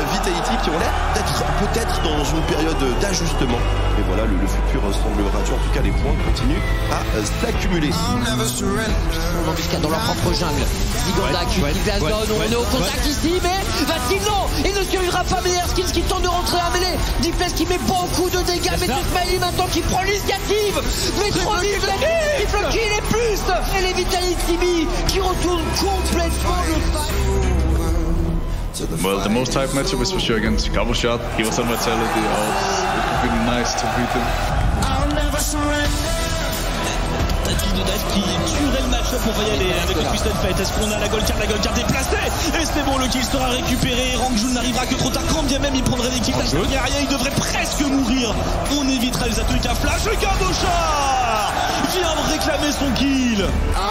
Vitality qui ont l'air d'être peut-être dans une période d'ajustement. Et voilà, le futur semble radieux. En tout cas, les points continuent à s'accumuler. Dans leur propre jungle. Ziganda qui utilise la zone, on est au contact ici, mais va-t-il non, il ne survivra pas, mais Erskine qui tente de rentrer à mêlée. Diplex qui met beaucoup de dégâts, mais c'est Smiley maintenant qui prend l'initiative. Mais trop vite, il bloque qui les plus. Et les Vitality qui retournent complètement le fight. Well, the most hype matchup was for sure against Gobble Shot. He was on Vitality. It would be nice to beat him. Tactique de Dive qui tuerait le match-up. On va y aller avec le Twisted Fate. Est-ce qu'on a la gold card déplacée? Et c'est bon, le kill sera récupéré. Rangjun n'arrivera que trop tard. Quand bien même il prendrait des kills derrière, il devrait presque mourir. On évitera les attaques à flash. Et Cabochard vient réclamer son kill.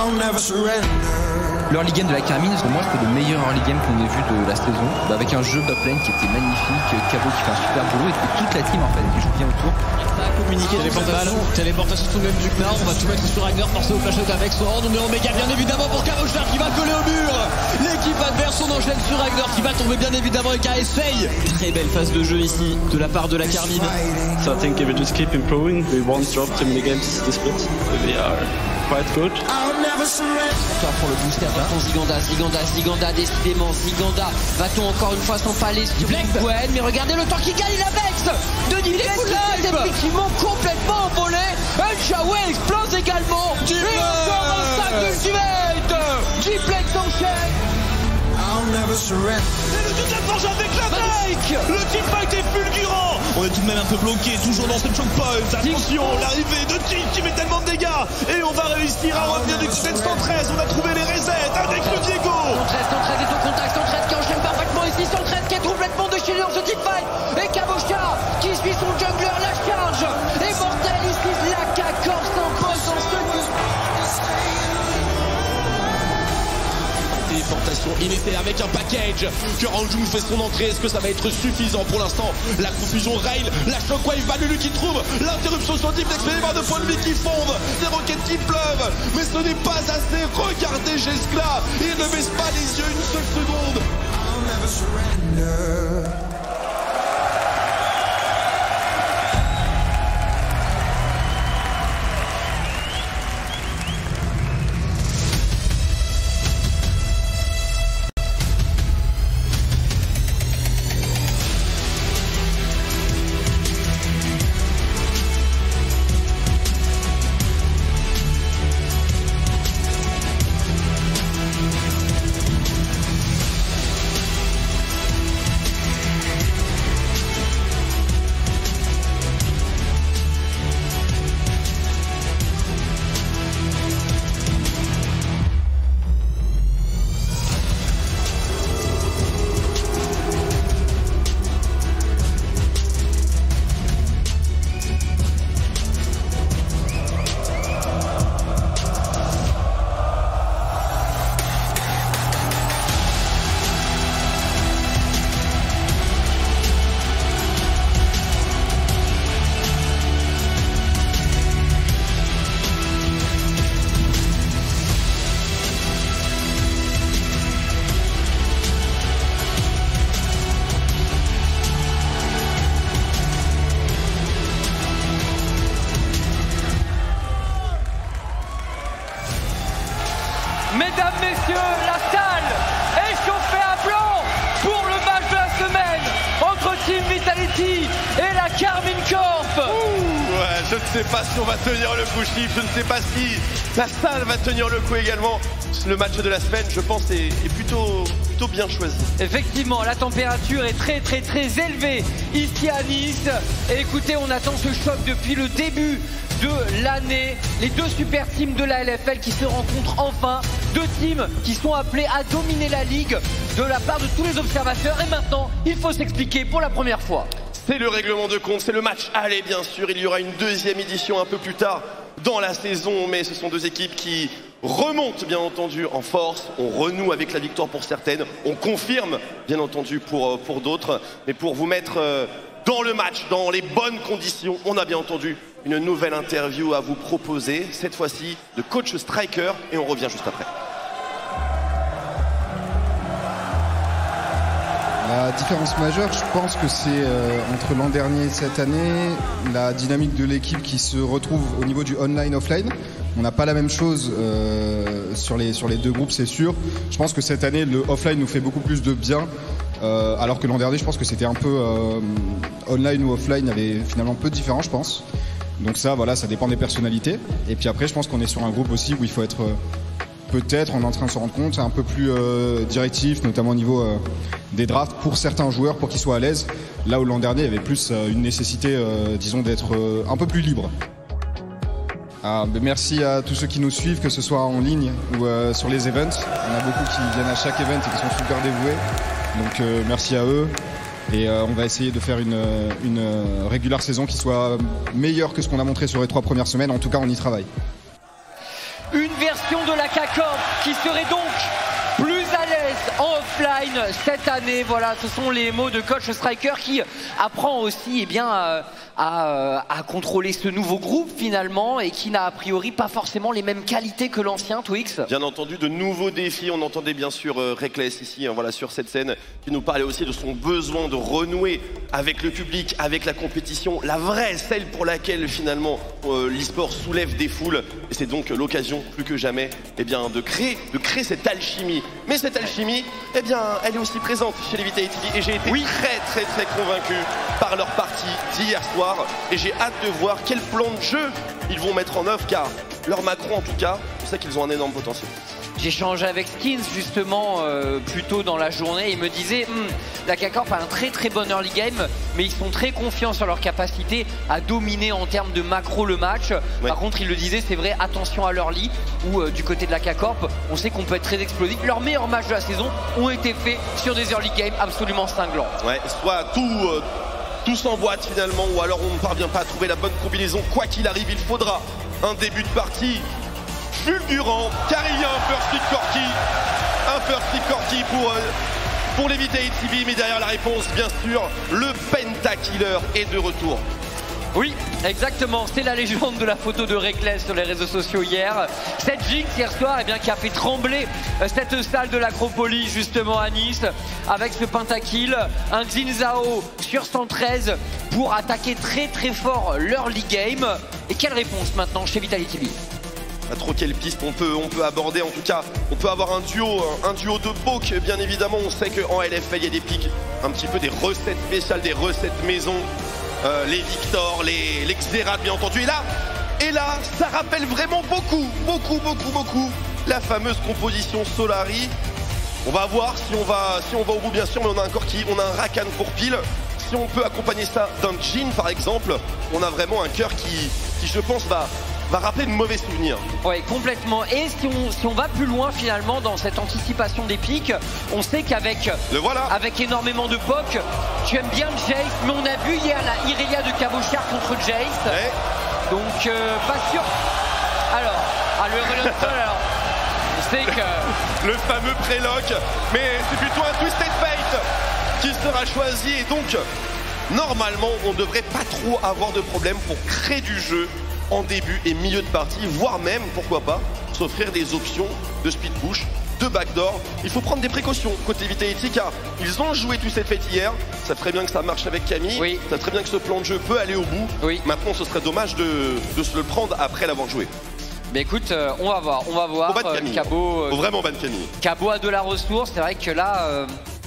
L'early game de la Carmine, pour moi, c'était le meilleur early game qu'on ait vu de la saison, avec un jeu top lane qui était magnifique, Cabo qui fait un super boulot, et toute la team en fait qui joue bien autour. Ça a communiqué téléportation tout de même du Knarr, on va tout mettre sur Ragnar, forcé au flash out avec Sword, on met Omega bien évidemment pour Cabochard qui va coller au mur. L'équipe adverse, on enchaîne sur Ragnar qui va tomber bien évidemment et qui essaye. Très belle phase de jeu ici de la part de la Carmine. So I think if we just keep improving, we won't drop too many games this split. We are quite good. Pour le booster, Ziganda, décidément, Ziganda, va-t-on encore une fois s'empaler sur Gwen, mais regardez le temps qu'il gagne, la Vex de Diplex qui est effectivement complètement envolé, Shawe explose également, et encore un sac ultimate, Diplex enchaîne. Et le Total Forge avec la Drake. Le teamfight est fulgurant. On est tout de même un peu bloqué, toujours dans cette choke point. Attention, l'arrivée de Tick qui met tellement de dégâts. Et on va réussir à revenir du côté de 113. On a trouvé les resets avec le Diego. 113 est au contact, 113 qui enchaîne parfaitement ici, 113 qui est complètement déchiré dans ce teamfight. Et Cabochard qui suit son jungler, la charge. Et Mortel ici, la K-Corp s'impose dans ce Téléportation ineffective avec un package que Rangjun fait son entrée. Est-ce que ça va être suffisant pour l'instant? La confusion rail, la shockwave va Lulu qui trouve l'interruption sur Diplex, mais les barres de points de vie qui fondent, des roquettes qui pleuvent, mais ce n'est pas assez. Regardez Jeskla, il ne baisse pas les yeux une seule seconde. Mesdames, messieurs, la salle est chauffée à blanc pour le match de la semaine entre Team Vitality et la Carmine Corp. Ouais, je ne sais pas si on va tenir le coup, Chief. Je ne sais pas si la salle va tenir le coup également. Le match de la semaine, je pense, est plutôt bien choisi. Effectivement, la température est très élevée ici à Nice. Et écoutez, on attend ce choc depuis le début de l'année. Les deux super teams de la LFL qui se rencontrent enfin. Deux teams qui sont appelés à dominer la ligue de la part de tous les observateurs. Et maintenant, il faut s'expliquer pour la première fois. C'est le règlement de compte, c'est le match aller bien sûr. Il y aura une deuxième édition un peu plus tard dans la saison. Mais ce sont deux équipes qui remontent bien entendu en force. On renoue avec la victoire pour certaines. On confirme bien entendu pour d'autres. Mais pour vous mettre dans le match, dans les bonnes conditions, on a bien entendu une nouvelle interview à vous proposer. Cette fois-ci de coach Striker. Et on revient juste après. La différence majeure, je pense que c'est entre l'an dernier et cette année, la dynamique de l'équipe qui se retrouve au niveau du online-offline. On n'a pas la même chose sur les deux groupes, c'est sûr. Je pense que cette année, le offline nous fait beaucoup plus de bien, alors que l'an dernier, je pense que c'était un peu online ou offline, il y avait finalement peu de différence, je pense. Donc ça, voilà, ça dépend des personnalités. Et puis après, je pense qu'on est sur un groupe aussi où il faut être... peut-être, on est en train de se rendre compte, c'est un peu plus directif, notamment au niveau des drafts pour certains joueurs, pour qu'ils soient à l'aise. Là où l'an dernier, il y avait plus une nécessité, disons, d'être un peu plus libre. Merci à tous ceux qui nous suivent, que ce soit en ligne ou sur les events. On a beaucoup qui viennent à chaque event et qui sont super dévoués. Donc merci à eux. Et on va essayer de faire une régulière saison qui soit meilleure que ce qu'on a montré sur les 3 premières semaines. En tout cas, on y travaille. Une version de la K-Corp qui serait donc plus à l'aise en offline cette année. Voilà, ce sont les mots de coach Striker qui apprend aussi à contrôler ce nouveau groupe finalement et qui n'a a priori pas forcément les mêmes qualités que l'ancien Twix. Bien entendu, de nouveaux défis. On entendait bien sûr Reckless ici, voilà, sur cette scène, qui nous parlait aussi de son besoin de renouer avec le public, avec la compétition, la vraie, celle pour laquelle finalement l'e-sport soulève des foules. Et c'est donc l'occasion plus que jamais de créer cette alchimie. Mais cette alchimie, elle est aussi présente chez les Vitality et j'ai été très convaincu par leur partie d'hier soir et j'ai hâte de voir quel plan de jeu ils vont mettre en œuvre car leur macro en tout cas, je sais qu'ils ont un énorme potentiel. J'ai échangé avec Skins justement plus tôt dans la journée. Il me disait la K-Corp a un très bon early game, mais ils sont très confiants sur leur capacité à dominer en termes de macro le match. Ouais. Par contre, il le disait, c'est vrai, attention à l'early où du côté de la K-Corp, on sait qu'on peut être très explosif. Leurs meilleurs matchs de la saison ont été faits sur des early games absolument cinglants. Ouais, soit tout s'emboîte finalement, ou alors on ne parvient pas à trouver la bonne combinaison. Quoi qu'il arrive, il faudra un début de partie fulgurant, car il y a un first pick Corki pour les Vitality, mais derrière la réponse, bien sûr, le Pentakiller est de retour. Oui, exactement, c'est la légende de la photo de Reckless sur les réseaux sociaux hier. Cette Jinx hier soir qui a fait trembler cette salle de l'Acropolis justement à Nice avec ce pentakill, un Xin Zhao sur 113 pour attaquer très fort l'early game. Et quelle réponse maintenant chez Vitality B? Pas trop quelle piste on peut aborder, en tout cas on peut avoir un duo de Poke bien évidemment. On sait qu'en LFL il y a des pics, un petit peu des recettes spéciales, des recettes maison, les Victor, les Xerath bien entendu, et là ça rappelle vraiment beaucoup la fameuse composition Solari. On va voir si on va au bout bien sûr, mais on a un Corki, on a un Rakan pour pile. Si on peut accompagner ça d'un Jhin par exemple, on a vraiment un cœur qui je pense va rappeler de mauvais souvenirs. Oui, complètement. Et si on va plus loin finalement dans cette anticipation des pics, on sait qu'avec énormément de POC, tu aimes bien Jace, mais on a vu hier la Irelia de Cabochard contre Jace. Ouais. Donc pas sûr. Alors, le Relenton, alors, je sais que... le fameux préloc, mais c'est plutôt un Twisted Fate qui sera choisi et donc normalement on devrait pas trop avoir de problème pour créer du jeu en début et milieu de partie, voire même, pourquoi pas, s'offrir des options de speed push, de backdoor. Il faut prendre des précautions côté Vitality car ils ont joué tout cette fête hier. Ça ferait bien que ça marche avec Camille. Oui. Ça ferait bien que ce plan de jeu peut aller au bout. Oui. Maintenant, ce serait dommage de se le prendre après l'avoir joué. Mais écoute, on va voir. Cabo, faut vraiment ban Camille. Cabo a de la ressource. C'est vrai que là,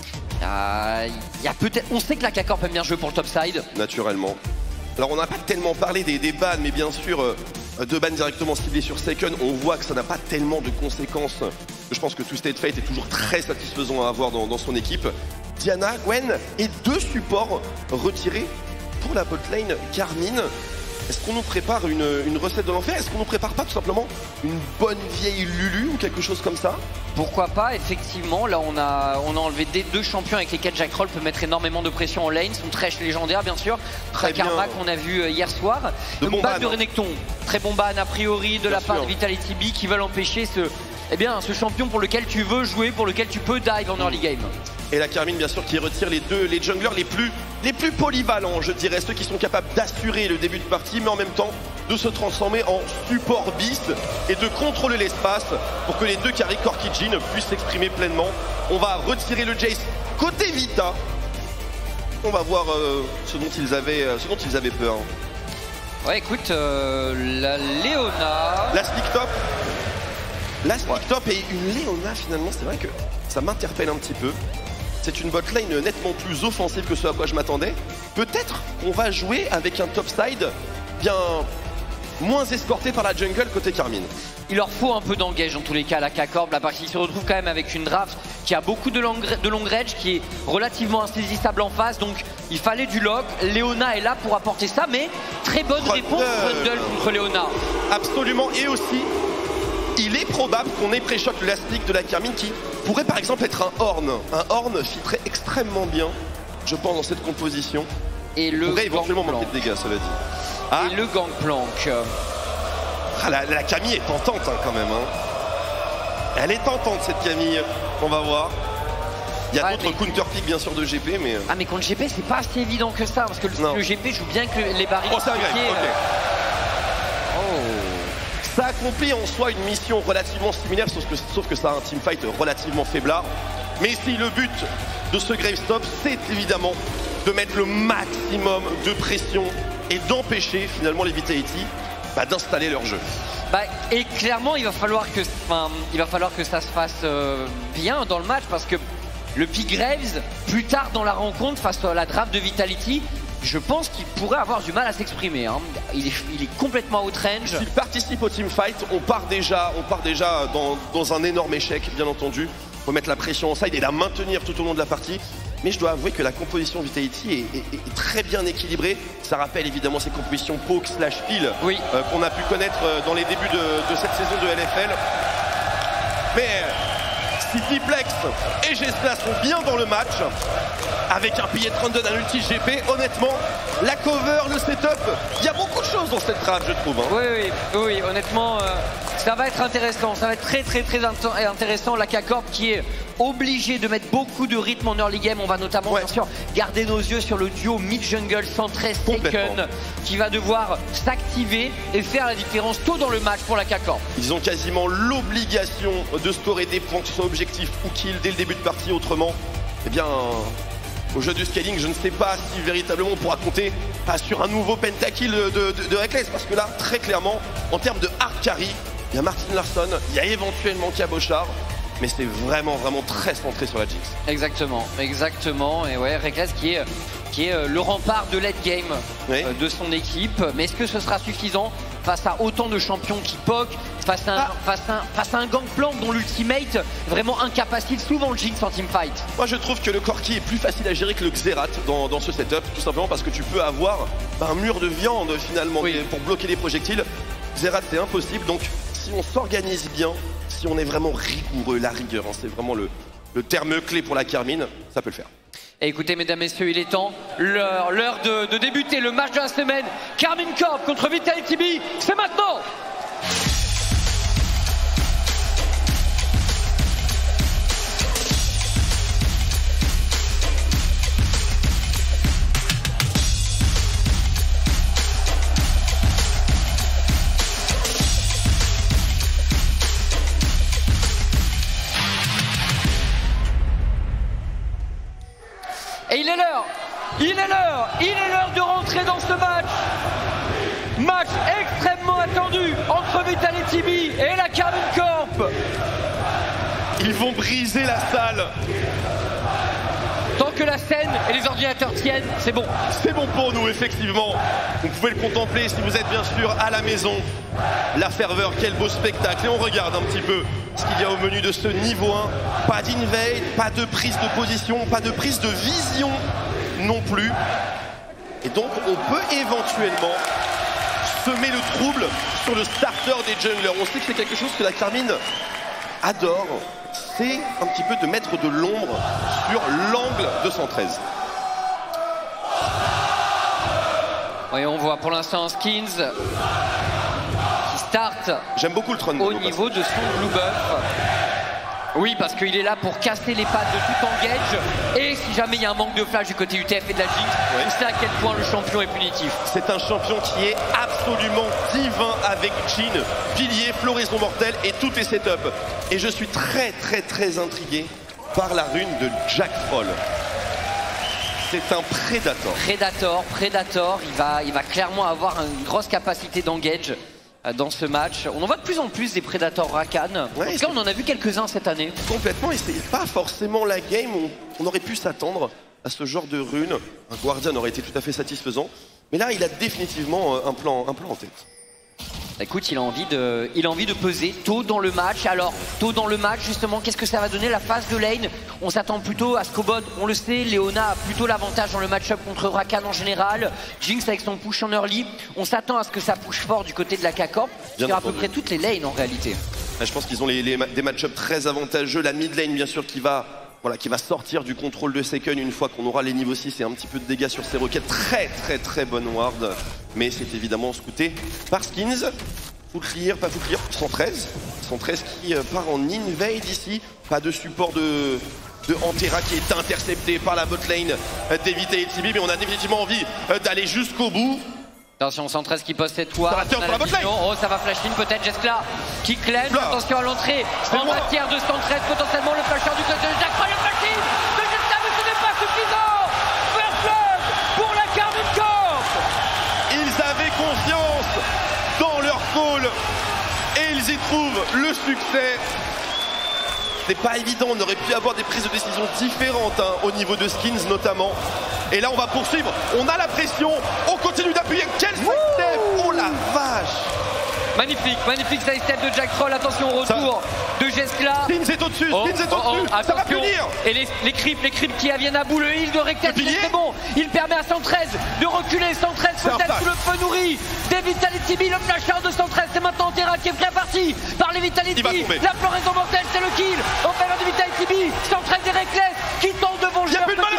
y a peut-être. On sait que la K-Corp aime bien jouer pour le topside. Naturellement. Alors on n'a pas tellement parlé des bans, mais bien sûr, de bans directement ciblés sur Second, on voit que ça n'a pas tellement de conséquences. Je pense que Twisted Fate est toujours très satisfaisant à avoir dans son équipe. Diana, Gwen et 2 supports retirés pour la botlane Carmine. Est-ce qu'on nous prépare une recette de l'enfer? Est-ce qu'on nous prépare pas tout simplement une bonne vieille Lulu ou quelque chose comme ça? Pourquoi pas, effectivement. Là, on a enlevé 2 champions avec lesquels Jack Roll peut mettre énormément de pression en lane. Son Thresh légendaire, bien sûr. Trakarma qu'on a vu hier soir. Le ban de Renekton. Très bon ban, a priori, de la part de Vitality B qui veulent empêcher ce champion pour lequel tu veux jouer, pour lequel tu peux dive en early game. Et la Carmine bien sûr qui retire les junglers les plus polyvalents, je dirais, ceux qui sont capables d'assurer le début de partie mais en même temps de se transformer en support beast et de contrôler l'espace pour que les 2 carry Corki Jhin puissent s'exprimer pleinement. On va retirer le Jace côté Vita On va voir ce dont ils avaient peur. Ouais, écoute, la Leona... La Stick Top. La Stick Top et une Leona, finalement, c'est vrai que ça m'interpelle un petit peu. C'est une botlane nettement plus offensive que ce à quoi je m'attendais. Peut-être qu'on va jouer avec un topside bien moins escorté par la jungle côté Karmine. Il leur faut un peu d'engage en tous les cas à la K-Corp, parce qu'ils se retrouvent quand même avec une draft qui a beaucoup de long range, qui est relativement insaisissable en face, donc il fallait du lock. Leona est là pour apporter ça, mais très bonne réponse Brundle contre Leona. Absolument, et aussi, il est probable qu'on ait pré-shot le last pick de la Karmine qui pourrait par exemple être un Horn. Un Horn filtrait extrêmement bien, je pense, dans cette composition. Et le pourrait éventuellement manquer de dégâts, cela dit. Ah. Et le gangplank. Ah, la Camille est tentante hein, quand même. Hein. Elle est tentante cette Camille, on va voir. Il y a d'autres counter-pick bien sûr de GP, mais... Ah mais contre GP c'est pas assez évident que ça, parce que le GP joue bien que les barils. Oh c'est un grave, ok. Ça accomplit en soi une mission relativement similaire, sauf que ça a un teamfight relativement faiblard. Mais ici le but de ce Gravestop, c'est évidemment de mettre le maximum de pression et d'empêcher finalement les Vitality d'installer leur jeu. Et clairement il va falloir que ça se fasse bien dans le match, parce que le pick Graves, plus tard dans la rencontre face à la draft de Vitality, je pense qu'il pourrait avoir du mal à s'exprimer. Hein. Il est complètement outrange. S'il participe au teamfight, on part déjà dans un énorme échec, bien entendu. Il faut mettre la pression en side et la maintenir tout au long de la partie. Mais je dois avouer que la composition Vitality est très bien équilibrée. Ça rappelle évidemment ces compositions poke/peel qu'on a pu connaître dans les débuts de cette saison de LFL. Mais si Diplex et Gesla sont bien dans le match, avec un Piet Rondon, un ulti GP, honnêtement, la cover, le setup, il y a beaucoup de choses dans cette draft, je trouve. Hein. Oui, honnêtement, ça va être intéressant. Ça va être très intéressant. La K-Corp qui est obligée de mettre beaucoup de rythme en early game. On va notamment, bien sûr, garder nos yeux sur le duo mid-jungle 113 Taken qui va devoir s'activer et faire la différence tôt dans le match pour la K-Corp. Ils ont quasiment l'obligation de scorer des points, que ce soit objectif ou kill, dès le début de partie. Autrement, eh bien... Au jeu du scaling, je ne sais pas si véritablement on pourra compter sur un nouveau pentakill de Reckless, parce que là, très clairement, en termes de hard carry, il y a Martin Larsson, il y a éventuellement Cabochard, mais c'est vraiment très centré sur la Jinx. Exactement. Et ouais, Reckless qui est le rempart de late game de son équipe. Mais est-ce que ce sera suffisant face à autant de champions qui poke, face à un Gangplank dont l'ultimate vraiment incapacite souvent le Jinx en teamfight? Moi je trouve que le Corki est plus facile à gérer que le Xerath dans ce setup, tout simplement parce que tu peux avoir un mur de viande finalement pour bloquer les projectiles. Xerath c'est impossible, donc si on s'organise bien, si on est vraiment rigoureux, la rigueur, hein, c'est vraiment le terme clé pour la Karmine, ça peut le faire. Et écoutez mesdames, messieurs, il est temps, l'heure de débuter le match de la semaine. Karmine Corp contre Vitality B, c'est maintenant. Et il est l'heure de rentrer dans ce match. Match extrêmement attendu entre Vitality B et la Karmine Corp. Ils vont briser la salle. Tant que la scène et les ordinateurs tiennent, c'est bon. C'est bon pour nous, effectivement. Vous pouvez le contempler si vous êtes bien sûr à la maison. La ferveur, quel beau spectacle. Et on regarde un petit peu ce qu'il y a au menu de ce niveau 1. Pas d'invade, pas de prise de position, pas de prise de vision non plus. Et donc on peut éventuellement semer le trouble sur le starter des junglers. On sait que c'est quelque chose que la Karmine adore. C'est un petit peu de mettre de l'ombre sur l'angle de 113. Oui, on voit pour l'instant Skins qui start. J'aime beaucoup le trône au niveau de son blue buff. Oui, parce qu'il est là pour casser les pattes de tout engage. Et si jamais il y a un manque de flash du côté UTF et de la Jinx, on sait à quel point le champion est punitif. C'est un champion qui est absolument divin avec Jhin, pilier, floraison mortelle et tout est setup. Et je suis très intrigué par la rune de Jack Froll. c'est un Predator. Predator, il va clairement avoir une grosse capacité d'engage dans ce match. On en voit de plus en plus des Predators Rakan. Ouais, en tout cas, on en a vu quelques-uns cette année. Complètement, et c'est pas forcément la game où on aurait pu s'attendre à ce genre de rune. Un Guardian aurait été tout à fait satisfaisant. Mais là, il a définitivement un plan en tête. Écoute, il a envie de peser tôt dans le match. Alors, tôt dans le match, justement, qu'est-ce que ça va donner la phase de lane? On s'attend plutôt à Skobod, on le sait, Leona a plutôt l'avantage dans le match-up contre Rakan en général. Jinx avec son push en early. On s'attend à ce que ça push fort du côté de la K-Corp, sur à peu près toutes les lanes en réalité. Je pense qu'ils ont des match-ups très avantageux. La mid lane, bien sûr, qui va sortir du contrôle de Seiken une fois qu'on aura les niveaux 6 et un petit peu de dégâts sur ses roquettes. Très bonne ward. Mais c'est évidemment scouté par Skins. Full clear, pas full clear. 113 qui part en invade ici. Pas de support de Antera qui est intercepté par la bot lane d'Vitality, mais on a définitivement envie d'aller jusqu'au bout. Attention, 113 qui pose cette toit. Oh, ça va flash in peut-être. Jeskla qui clench. Attention à l'entrée en matière de 113. Potentiellement le flasher du côté de Jack. Le flash in de Jeskla, mais ce n'est pas suffisant. First blood pour la Karmine Corp. Ils avaient confiance dans leur call et ils y trouvent le succès. C'est pas évident, on aurait pu avoir des prises de décision différentes au niveau de Skins notamment. Et là on va poursuivre, on a la pression, on continue d'appuyer. Quel sidestep! Oh la vache! Magnifique sidestep de Jack Troll. Attention au retour de Jeskla. Skins est au-dessus, ça va punir. Et les creeps qui viennent à bout, le heal de Rectet, c'est bon. Il permet à 113 de reculer. 113 peut-être sous le feu nourri des Vitality. Le flasher de 113, c'est maintenant Terra qui est préparti par les Vitality. La floraison mortelle, c'est le kill en faveur de Vitality. 113 et Reckless qui tente de venger.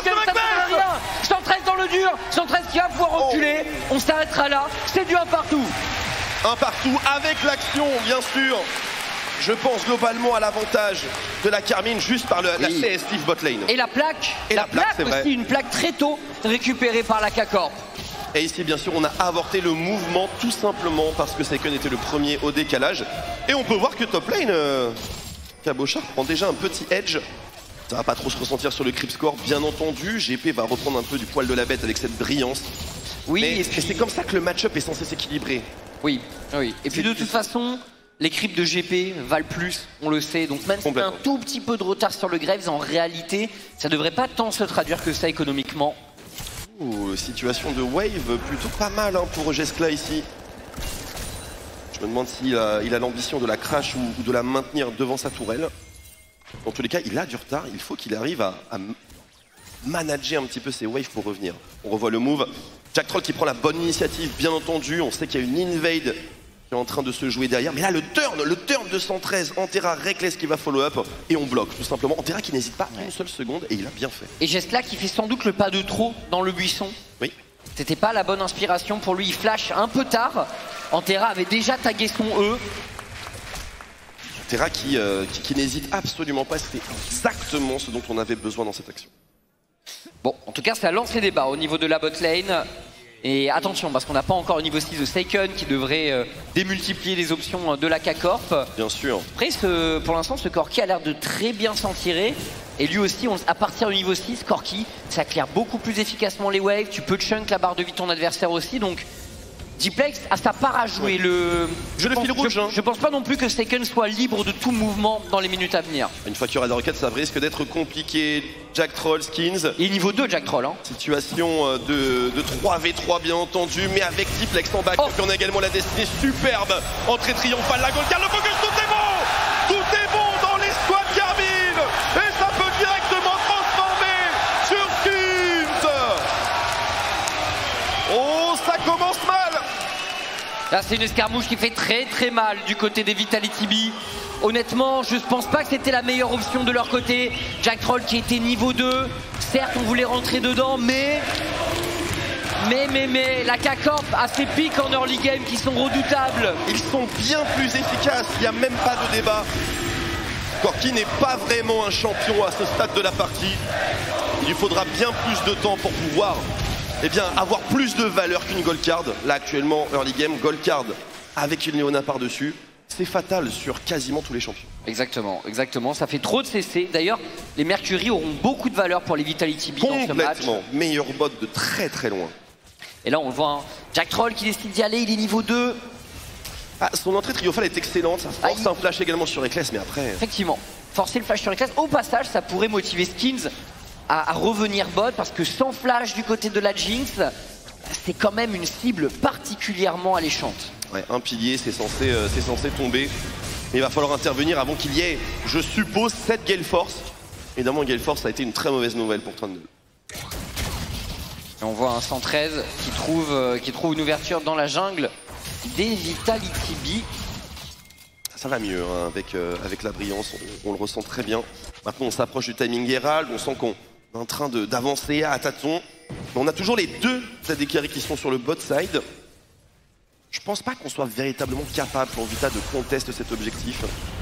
113 dans le dur, 113 qui va pouvoir reculer. On s'arrêtera là, c'est du 1 partout. Un partout avec l'action, bien sûr. Je pense globalement à l'avantage de la Karmine juste par la CS Steve bot lane. Et la plaque, c'est aussi, vrai. une plaque très tôt récupérée par la K-Corp. Et ici, bien sûr, on a avorté le mouvement tout simplement parce que Seiken était le premier au décalage. Et on peut voir que top lane, Cabochard prend déjà un petit edge. Ça va pas trop se ressentir sur le creep score, bien entendu. GP va reprendre un peu du poil de la bête avec cette brillance. Oui, mais et puis... c'est comme ça que le match-up est censé s'équilibrer. Oui. Et puis de toute façon, les creeps de GP valent plus, on le sait. Donc même si t'as un tout petit peu de retard sur le Graves, en réalité, ça devrait pas tant se traduire que ça économiquement. Situation de wave plutôt pas mal pour Jeskla ici. Je me demande s'il a l'ambition de la crash ou de la maintenir devant sa tourelle. Dans tous les cas, il a du retard, il faut qu'il arrive à manager un petit peu ses waves pour revenir. On revoit le move. Jack Troll qui prend la bonne initiative, bien entendu. On sait qu'il y a une invade qui est en train de se jouer derrière. Mais là, le turn de 113, Antera, Reckless qui va follow up. Et on bloque, tout simplement. Antera qui n'hésite pas une seule seconde et il a bien fait. Et Jeskla qui fait sans doute le pas de trop dans le buisson. Oui. C'était pas la bonne inspiration pour lui. Il flash un peu tard. Antera avait déjà tagué son E. Antera qui n'hésite absolument pas. C'était exactement ce dont on avait besoin dans cette action. Bon, en tout cas, ça lance les débats au niveau de la bot lane. Et attention, parce qu'on n'a pas encore au niveau 6 de Seiken qui devrait démultiplier les options de la K-Corp. Bien sûr. Après, pour l'instant, ce Corki a l'air de très bien s'en tirer. Et lui aussi, à partir du niveau 6, Corki, ça claire beaucoup plus efficacement les waves. Tu peux chunk la barre de vie de ton adversaire aussi. Donc, Diplex a sa part à jouer. Je pense pas non plus que Seiken soit libre de tout mouvement dans les minutes à venir. Une fois qu'il y aura la requête, ça risque d'être compliqué. Jack Troll, Skins. Et niveau 2, Jack Troll. Situation de 3v3 bien entendu, mais avec Diplex en back. Puis on a également la destinée superbe. Entrée triomphale, la goal, car le focus, tout est bon. Tout est bon dans les squads Karmine. Et ça peut directement transformer sur Skins. Oh, ça commence mal. Là, c'est une escarmouche qui fait très mal du côté des Vitality B. Honnêtement, je ne pense pas que c'était la meilleure option de leur côté. Jack Troll qui était niveau 2. Certes, on voulait rentrer dedans, mais la K-Corp a ses pics en early game qui sont redoutables. Ils sont bien plus efficaces, il n'y a même pas de débat. Corki n'est pas vraiment un champion à ce stade de la partie. Il lui faudra bien plus de temps pour pouvoir avoir plus de valeur qu'une gold card. Là actuellement, early game, gold card avec une Leona par-dessus. c'est fatal sur quasiment tous les champions. Exactement, exactement. Ça fait trop de CC. D'ailleurs, les Mercury auront beaucoup de valeur pour les Vitality B dans ce match. Complètement. Meilleur bot de très très loin. Et là, on le voit, hein. Jack Troll qui décide d'y aller, il est niveau 2. Ah, son entrée triomphale est excellente, ça force un flash également sur Reckless, mais après... Effectivement, forcer le flash sur Reckless. Au passage, ça pourrait motiver Skins à revenir bot, parce que sans flash du côté de la Jinx, c'est quand même une cible particulièrement alléchante. Ouais, un pilier, c'est censé tomber. Mais il va falloir intervenir avant qu'il y ait, je suppose, 7 Gale Force. Évidemment, Gale Force a été une très mauvaise nouvelle pour Trundle. Et on voit un 113 qui trouve une ouverture dans la jungle des Vitality B. Ça va mieux hein, avec la brillance, on le ressent très bien. Maintenant, on s'approche du timing Herald, on sent qu'on est en train d'avancer à tâtons. Mais on a toujours les deux AD carry qui sont sur le bot side. Je pense pas qu'on soit véritablement capable pour Vita de contester cet objectif.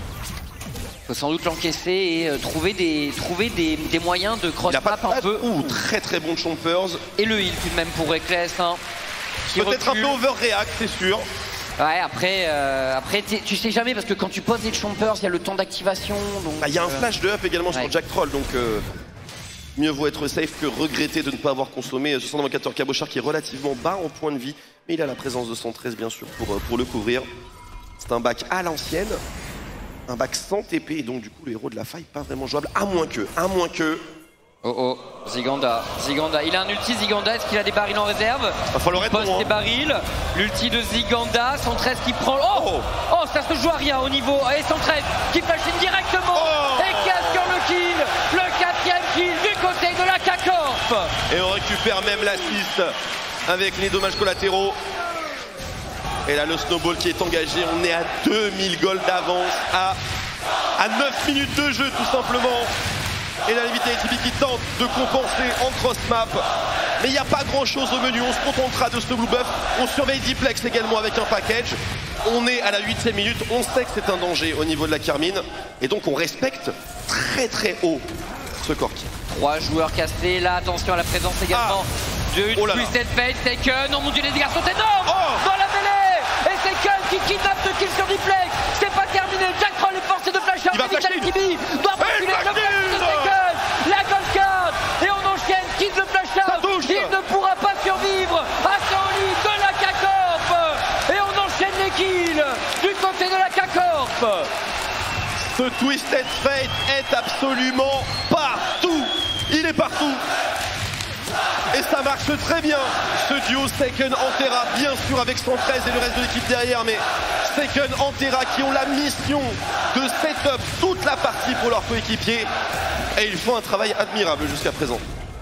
Il faut sans doute l'encaisser et trouver des moyens de cross-map un peu. Très très bon Chompers. Et le heal tout de même pour Reckless. Hein, peut-être un peu overreact, c'est sûr. Ouais, après tu sais jamais parce que quand tu poses des Chompers, il y a le temps d'activation. Il y a un flash de up également sur Jack Troll, donc mieux vaut être safe que regretter de ne pas avoir consommé ce 194 Cabochard qui est relativement bas en point de vie. Mais il a la présence de 113 bien sûr pour le couvrir. C'est un back à l'ancienne, un back sans TP et donc du coup le héros de la faille pas vraiment jouable à moins que... Oh, Ziganda, il a un ulti Ziganda, est-ce qu'il a des barils en réserve? Va falloir être bon, ses barils, l'ulti de Ziganda, 113 qui prend... Oh, ça se joue à rien au niveau... Et 113 qui flash in directement et qui assure le kill, le 4e kill du côté de la K-Corp. Et on récupère même l'assist avec les dommages collatéraux. Et là le snowball qui est engagé, on est à 2000 gold d'avance, à 9 minutes de jeu tout simplement. Et là, les Vitality B qui tente de compenser en cross-map. Mais il n'y a pas grand-chose au menu. On se contentera de ce blue buff. On surveille Diplex également avec un package. On est à la 8e minute. On sait que c'est un danger au niveau de la Carmine. Et donc, on respecte très très haut ce Corki. 3 joueurs cassés. Là, attention à la présence également de Twisted Fate. Taken. Oh mon dieu, les dégâts sont énormes dans la mêlée. Et Taken qui kidnappe de kill sur Diplex. C'est pas terminé. Jack Troll est forcé de flash out. Vitality B doit basculer le flash de Taken. La gold card. Et on enchaîne. Quitte le flash out. Il ne pourra pas survivre à ce lit de la K-Corp. Et on enchaîne les kills du côté de la K-Corp. Ce Twisted Fate est absolument partout. Il est partout. Et ça marche très bien, ce duo Seiken Antera, bien sûr avec 113 et le reste de l'équipe derrière, mais Seiken Antera qui ont la mission de setup toute la partie pour leurs coéquipiers. Et ils font un travail admirable jusqu'à présent.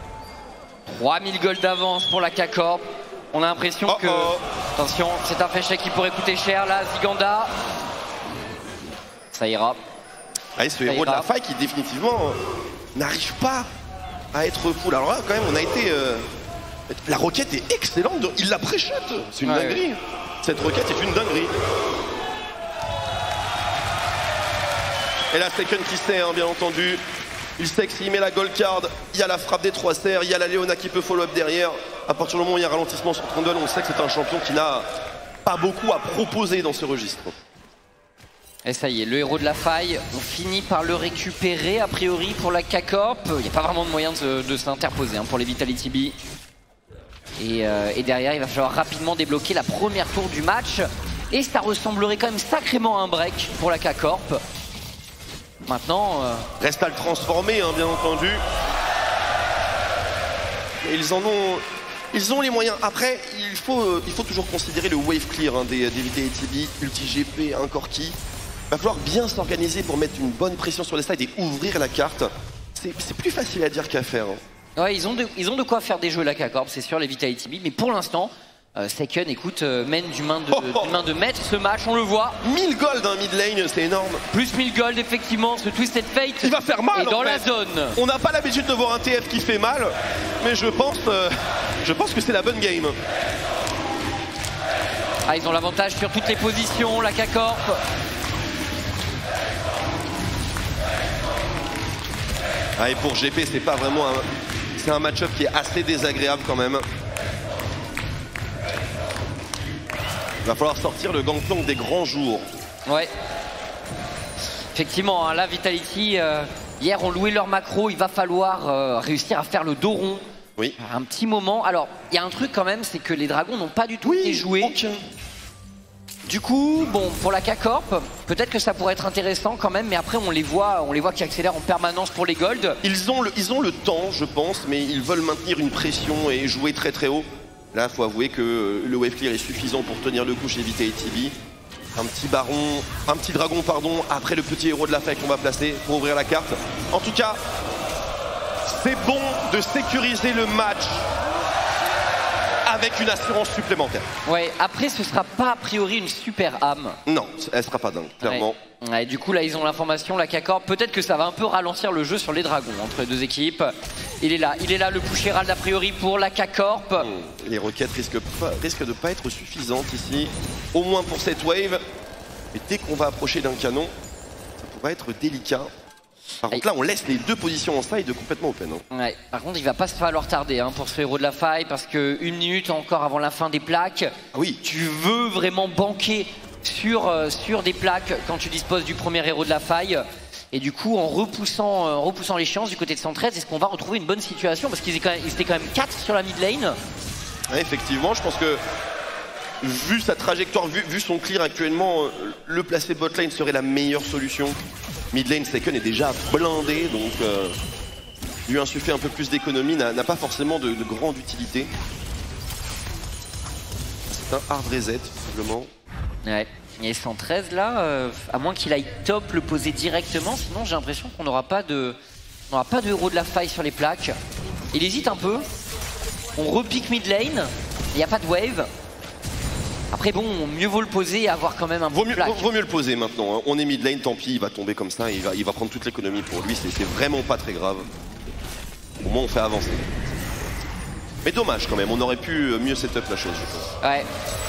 3000 gold d'avance pour la K-Corp. On a l'impression que... Attention, c'est un fléchet qui pourrait coûter cher là, Ziganda. Ça ira. Allez, ce héros de la faille qui définitivement n'arrive pas à être full. Alors là, quand même, on a été... La roquette est excellente. Il la pré-shot. C'est une dinguerie. Ouais. Cette roquette est une dinguerie. Et là, Seiken qui sait, hein, bien entendu. Il sait que s'il met la gold card, il y a la frappe des 3 serres, il y a la Leona qui peut follow-up derrière. À partir du moment où il y a un ralentissement sur Trundle, on sait que c'est un champion qui n'a pas beaucoup à proposer dans ce registre. Et ça y est, le héros de la faille, on finit par le récupérer a priori pour la K-Corp. Il n'y a pas vraiment de moyen de s'interposer hein, pour les Vitality B. Et derrière, il va falloir rapidement débloquer la première tour du match. Et ça ressemblerait quand même sacrément à un break pour la K-Corp. Maintenant... Reste à le transformer, hein, bien entendu. Et ils ont les moyens. Après, il faut toujours considérer le wave clear hein, des Vitality B, Ulti GP, un Corki. Il va falloir bien s'organiser pour mettre une bonne pression sur les sides et ouvrir la carte. C'est plus facile à dire qu'à faire. Hein. Ouais, ils ont de quoi faire des jeux la K-Corp, c'est sûr, les Vitality B. Mais pour l'instant, Seiken, écoute, mène du main de maître ce match, on le voit. 1000 gold hein, mid lane, c'est énorme. Plus 1000 gold, effectivement, ce Twisted Fate. Il va faire mal et dans la zone. On n'a pas l'habitude de voir un TF qui fait mal, mais je pense que c'est la bonne game. Ah, ils ont l'avantage sur toutes les positions, la K-Corp. Ah, et pour GP, c'est pas vraiment c'est un match-up qui est assez désagréable quand même. Il va falloir sortir le gangplank des grands jours. Ouais. Effectivement, hein, là, Vitality, hier, ont loué leur macro. Il va falloir réussir à faire le dos rond. Oui. Un petit moment. Alors, il y a un truc quand même, c'est que les dragons n'ont pas du tout été joués. Aucun. Du coup, bon, pour la K-Corp, peut-être que ça pourrait être intéressant quand même, mais après on les voit qui accélèrent en permanence pour les Gold. Ils ont le temps, je pense, mais ils veulent maintenir une pression et jouer très très haut. Là, faut avouer que le wave clear est suffisant pour tenir le coup chez Vitality. Un petit dragon, pardon, après le petit héros de la faille qu'on va placer pour ouvrir la carte. En tout cas, c'est bon de sécuriser le match avec une assurance supplémentaire. Ouais, après ce sera pas a priori une super âme. Non, elle sera pas dingue, clairement. Ouais, du coup là ils ont l'information, la K-Corp, peut-être que ça va un peu ralentir le jeu sur les dragons entre les deux équipes. Il est là le push Herald a priori pour la K-Corp. Les requêtes risquent de pas être suffisantes ici, au moins pour cette wave. Et dès qu'on va approcher d'un canon, ça pourrait être délicat. Par contre là on laisse les deux positions en side complètement open. Hein. Ouais, par contre il va pas se falloir tarder hein, pour ce héros de la faille parce que 1 minute encore avant la fin des plaques. Ah oui. Tu veux vraiment banquer sur des plaques quand tu disposes du premier héros de la faille. Et du coup en repoussant les chances du côté de 113, est-ce qu'on va retrouver une bonne situation? Parce qu'ils étaient quand même 4 sur la mid lane. Ouais, effectivement, je pense que vu sa trajectoire, vu son clear actuellement, le placer bot lane serait la meilleure solution. Mid lane Seken est déjà blindé, donc lui insuffler un peu plus d'économie n'a pas forcément de grande utilité. C'est un hard reset, tout simplement. Ouais, et 113 là, à moins qu'il aille top le poser directement, sinon j'ai l'impression qu'on n'aura pas de héros de la faille sur les plaques. Il hésite un peu, on repique mid lane, il n'y a pas de wave. Après bon, mieux vaut le poser et avoir quand même un peu de plaque. Vaut mieux le poser maintenant, hein. On est mid lane, tant pis, il va tomber comme ça, il va prendre toute l'économie pour lui, c'est vraiment pas très grave. Au moins on fait avancer. Mais dommage quand même, on aurait pu mieux setup la chose, je pense. Ouais.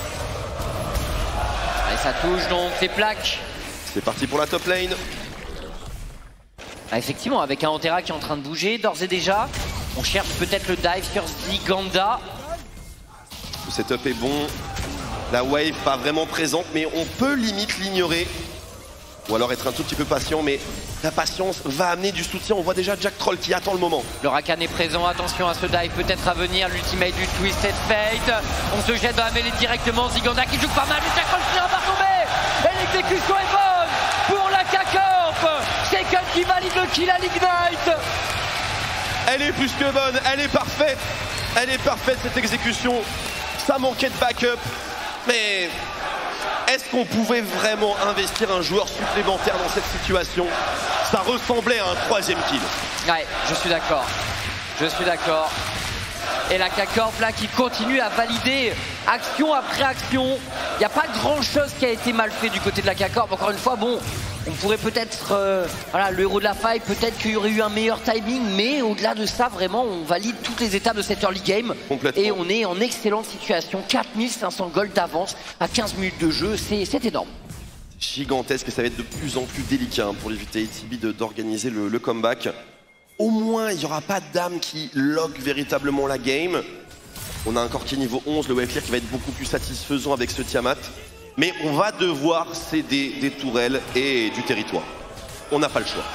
Allez, ça touche donc les plaques. C'est parti pour la top lane. Ah, effectivement, avec un Antera qui est en train de bouger, d'ores et déjà. On cherche peut-être le dive sur Ziganda. Le setup est bon. La wave pas vraiment présente, mais on peut limite l'ignorer. Ou alors être un tout petit peu patient, mais la patience va amener du soutien. On voit déjà Jack Troll qui attend le moment. Le Rakan est présent, attention à ce dive peut-être à venir, l'ultimate du Twisted Fate. On se jette dans la mêlée directement, Ziganda qui joue pas mal, mais Jack Troll finira par tomber. Et l'exécution est bonne pour la K-Corp. Seken qui valide le kill à l'Ignite. Elle est plus que bonne, elle est parfaite. Elle est parfaite cette exécution. Ça manquait de backup. Mais est-ce qu'on pouvait vraiment investir un joueur supplémentaire dans cette situation? Ça ressemblait à un 3e kill. Ouais, je suis d'accord. Je suis d'accord. Et la K-Corp là qui continue à valider action après action. Il n'y a pas grand chose qui a été mal fait du côté de la K-Corp. Encore une fois, bon, on pourrait peut-être, voilà, le héros de la faille, peut-être qu'il y aurait eu un meilleur timing, mais au-delà de ça, vraiment, on valide toutes les étapes de cette early game. Et on est en excellente situation. 4500 gold d'avance à 15 minutes de jeu, c'est énorme. Gigantesque et ça va être de plus en plus délicat pour les Vitality d'organiser le comeback. Au moins, il n'y aura pas d'âme qui lock véritablement la game. On a un corps qui est niveau 11, le wave clear qui va être beaucoup plus satisfaisant avec ce Tiamat. Mais on va devoir céder des tourelles et du territoire. On n'a pas le choix.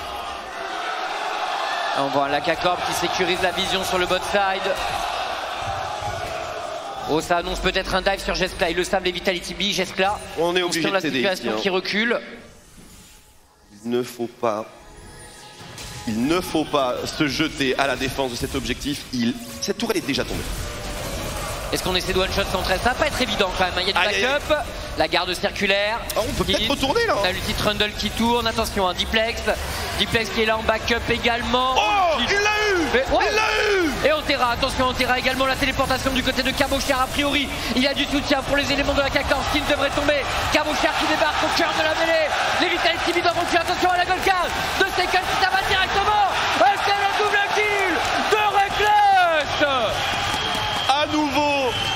On voit la K-Corp qui sécurise la vision sur le bot side. Oh, ça annonce peut-être un dive sur Jeskla. Ils le savent, les Vitality B. Jeskla, on est obligé de céder. La situation qui recule. Il ne faut pas se jeter à la défense de cet objectif. Cette tourelle est déjà tombée. Est-ce qu'on essaie de one-shot 113? Ça va pas être évident quand même, il y a du backup, la garde circulaire. Oh, on peut peut-être retourner là. La l'ulti Trundle qui tourne, attention, un Diplex qui est là en backup également. Oh, il l'a eu. Ouais. Il l'a eu. Et Antera, attention, Antera également, la téléportation du côté de Cabochard. A priori, il y a du soutien pour les éléments de la K-Corp qui ne devrait tomber. Cabochard qui débarque au cœur de la mêlée. Les Vitality doivent reculer, attention à la gold card de Seken qui s'abat directement. Et c'est le double kill de Reckless. À nouveau.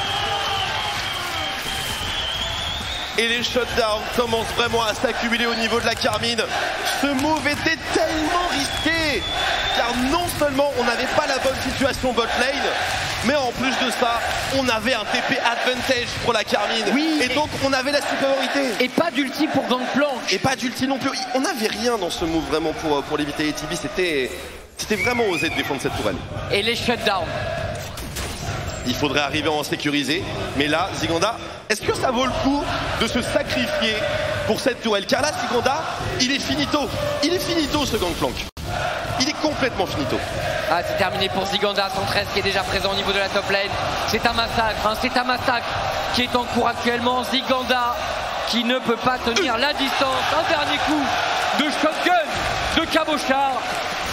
Et les shutdowns commencent vraiment à s'accumuler au niveau de la Carmine. Ce move était tellement risqué, car non seulement on n'avait pas la bonne situation bot lane, Mais en plus de ça, on avait un TP advantage pour la Carmine. Oui, et donc on avait la supériorité. Et pas d'ulti pour Gangplank. Et pas d'ulti non plus. On n'avait rien dans ce move vraiment pour les Vitality B. C'était vraiment osé de défendre cette tourelle. Et les shutdowns. Il faudrait arriver à en sécuriser. Mais là, Ziganda, est-ce que ça vaut le coup de se sacrifier pour cette tourelle? Car là, Ziganda, il est finito. Il est finito ce Gangplank. Il est complètement finito. Ah, c'est terminé pour Ziganda, 113 qui est déjà présent au niveau de la top lane. C'est un massacre, hein, c'est un massacre qui est en cours actuellement. Ziganda qui ne peut pas tenir la distance. Un dernier coup de shotgun de Cabochard.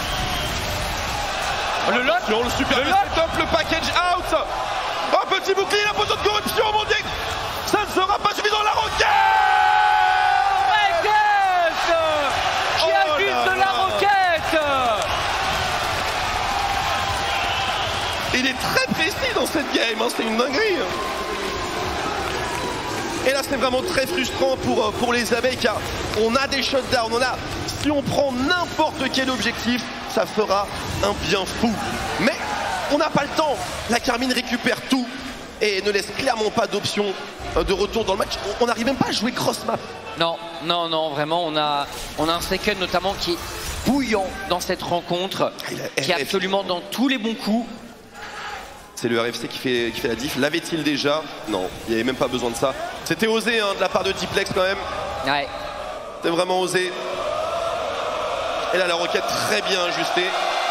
Le lock, le super setup, le package out. Un petit bouclier, la potion de corruption, mon dieu. Ça ne sera pas suffisant, la roquette. Qui abuse de la roquette. Il est très précis dans cette game, hein, c'est une dinguerie. Et là c'est vraiment très frustrant pour les abeilles car on a des shutdowns, si on prend n'importe quel objectif, ça fera un bien fou. Mais on n'a pas le temps, la Carmine récupère tout et ne laisse clairement pas d'option de retour dans le match. On n'arrive même pas à jouer cross-map. Non, vraiment on a un second notamment qui est bouillant dans cette rencontre, qui est absolument dans tous les bons coups. C'est le RFC qui fait la diff. L'avait-il déjà? Non, il n'y avait même pas besoin de ça. C'était osé hein, de la part de Diplex quand même. Ouais. C'était vraiment osé. Et là, la roquette très bien ajustée.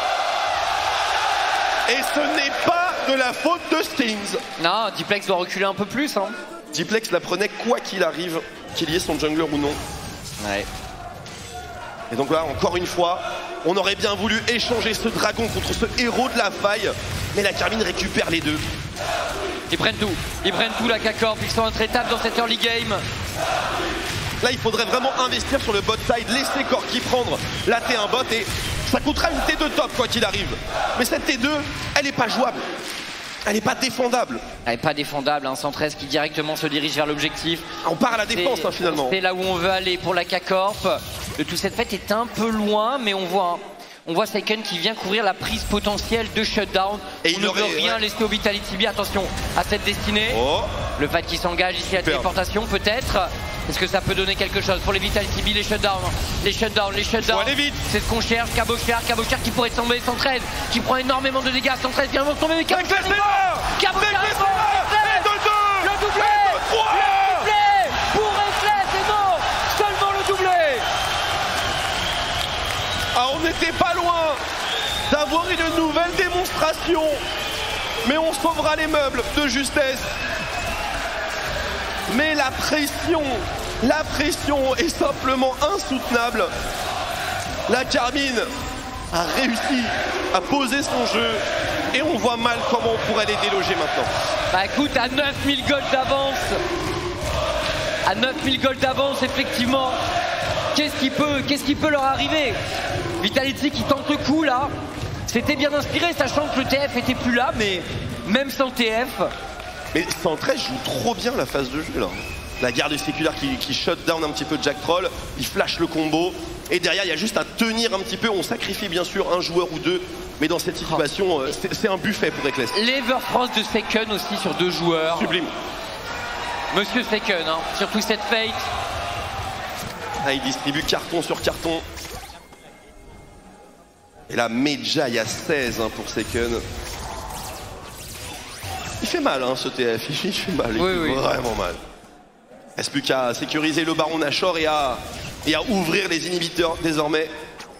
Et ce n'est pas de la faute de Stings. Non, Diplex doit reculer un peu plus. Hein. Diplex la prenait quoi qu'il arrive, qu'il y ait son jungler ou non. Ouais. Et donc là, encore une fois, on aurait bien voulu échanger ce dragon contre ce héros de la faille. Mais la Carmine récupère les deux. Ils prennent tout la K-Corp, ils sont intraitables dans cette early game. Là il faudrait vraiment investir sur le bot side, laisser Corki prendre la T1 bot et ça coûtera une T2 top quoi qu'il arrive. Mais cette T2, elle n'est pas jouable. Elle n'est pas défendable. Elle n'est pas défendable, hein. 113 qui directement se dirige vers l'objectif. On part à la défense hein, finalement. C'est là où on veut aller pour la K-Corp. Le tout cette fête est un peu loin, mais on voit Seiken qui vient courir la prise potentielle de shutdown. Et il ne veut rien laisser au Vitality B. Attention à cette destinée. Oh. Le fait qu'il s'engage ici à la téléportation peut-être. Est-ce que ça peut donner quelque chose pour les Vitality B? Les shutdowns. Faut aller vite. C'est ce qu'on cherche. Cabochard qui pourrait tomber. 113 qui prend énormément de dégâts. 113 vient de tomber. Mais Cabochard est mort. Cabochard est mort. Le doublé pour Reckless, c'est non. Seulement le doublé. Ah, on n'était pas loin d'avoir une nouvelle démonstration. Mais on sauvera les meubles de justesse. Mais la pression est simplement insoutenable. La Carmine a réussi à poser son jeu et on voit mal comment on pourrait les déloger maintenant. Bah écoute, à 9000 gold d'avance. À 9000 gold d'avance, effectivement. Qu'est-ce qui peut leur arriver? Vitality qui tente le coup là. C'était bien inspiré, sachant que le TF était plus là, mais même sans TF. Mais 113 joue trop bien la phase de jeu là. La garde séculaire qui shut down un petit peu Jack Troll, il flash le combo. Et derrière, il y a juste à tenir un petit peu. On sacrifie bien sûr un joueur ou deux. Mais dans cette situation, c'est un buffet pour Reckless. L'Everfrost de Seiken aussi sur 2 joueurs. Sublime. Monsieur Seiken, hein, surtout cette fate. Ah, il distribue carton sur carton. Et là, Medjay à 16 hein, pour Seiken. Il fait mal hein, ce TF, il fait mal, il fait vraiment mal. Reste plus qu'à sécuriser le baron Nashor et à ouvrir les inhibiteurs désormais.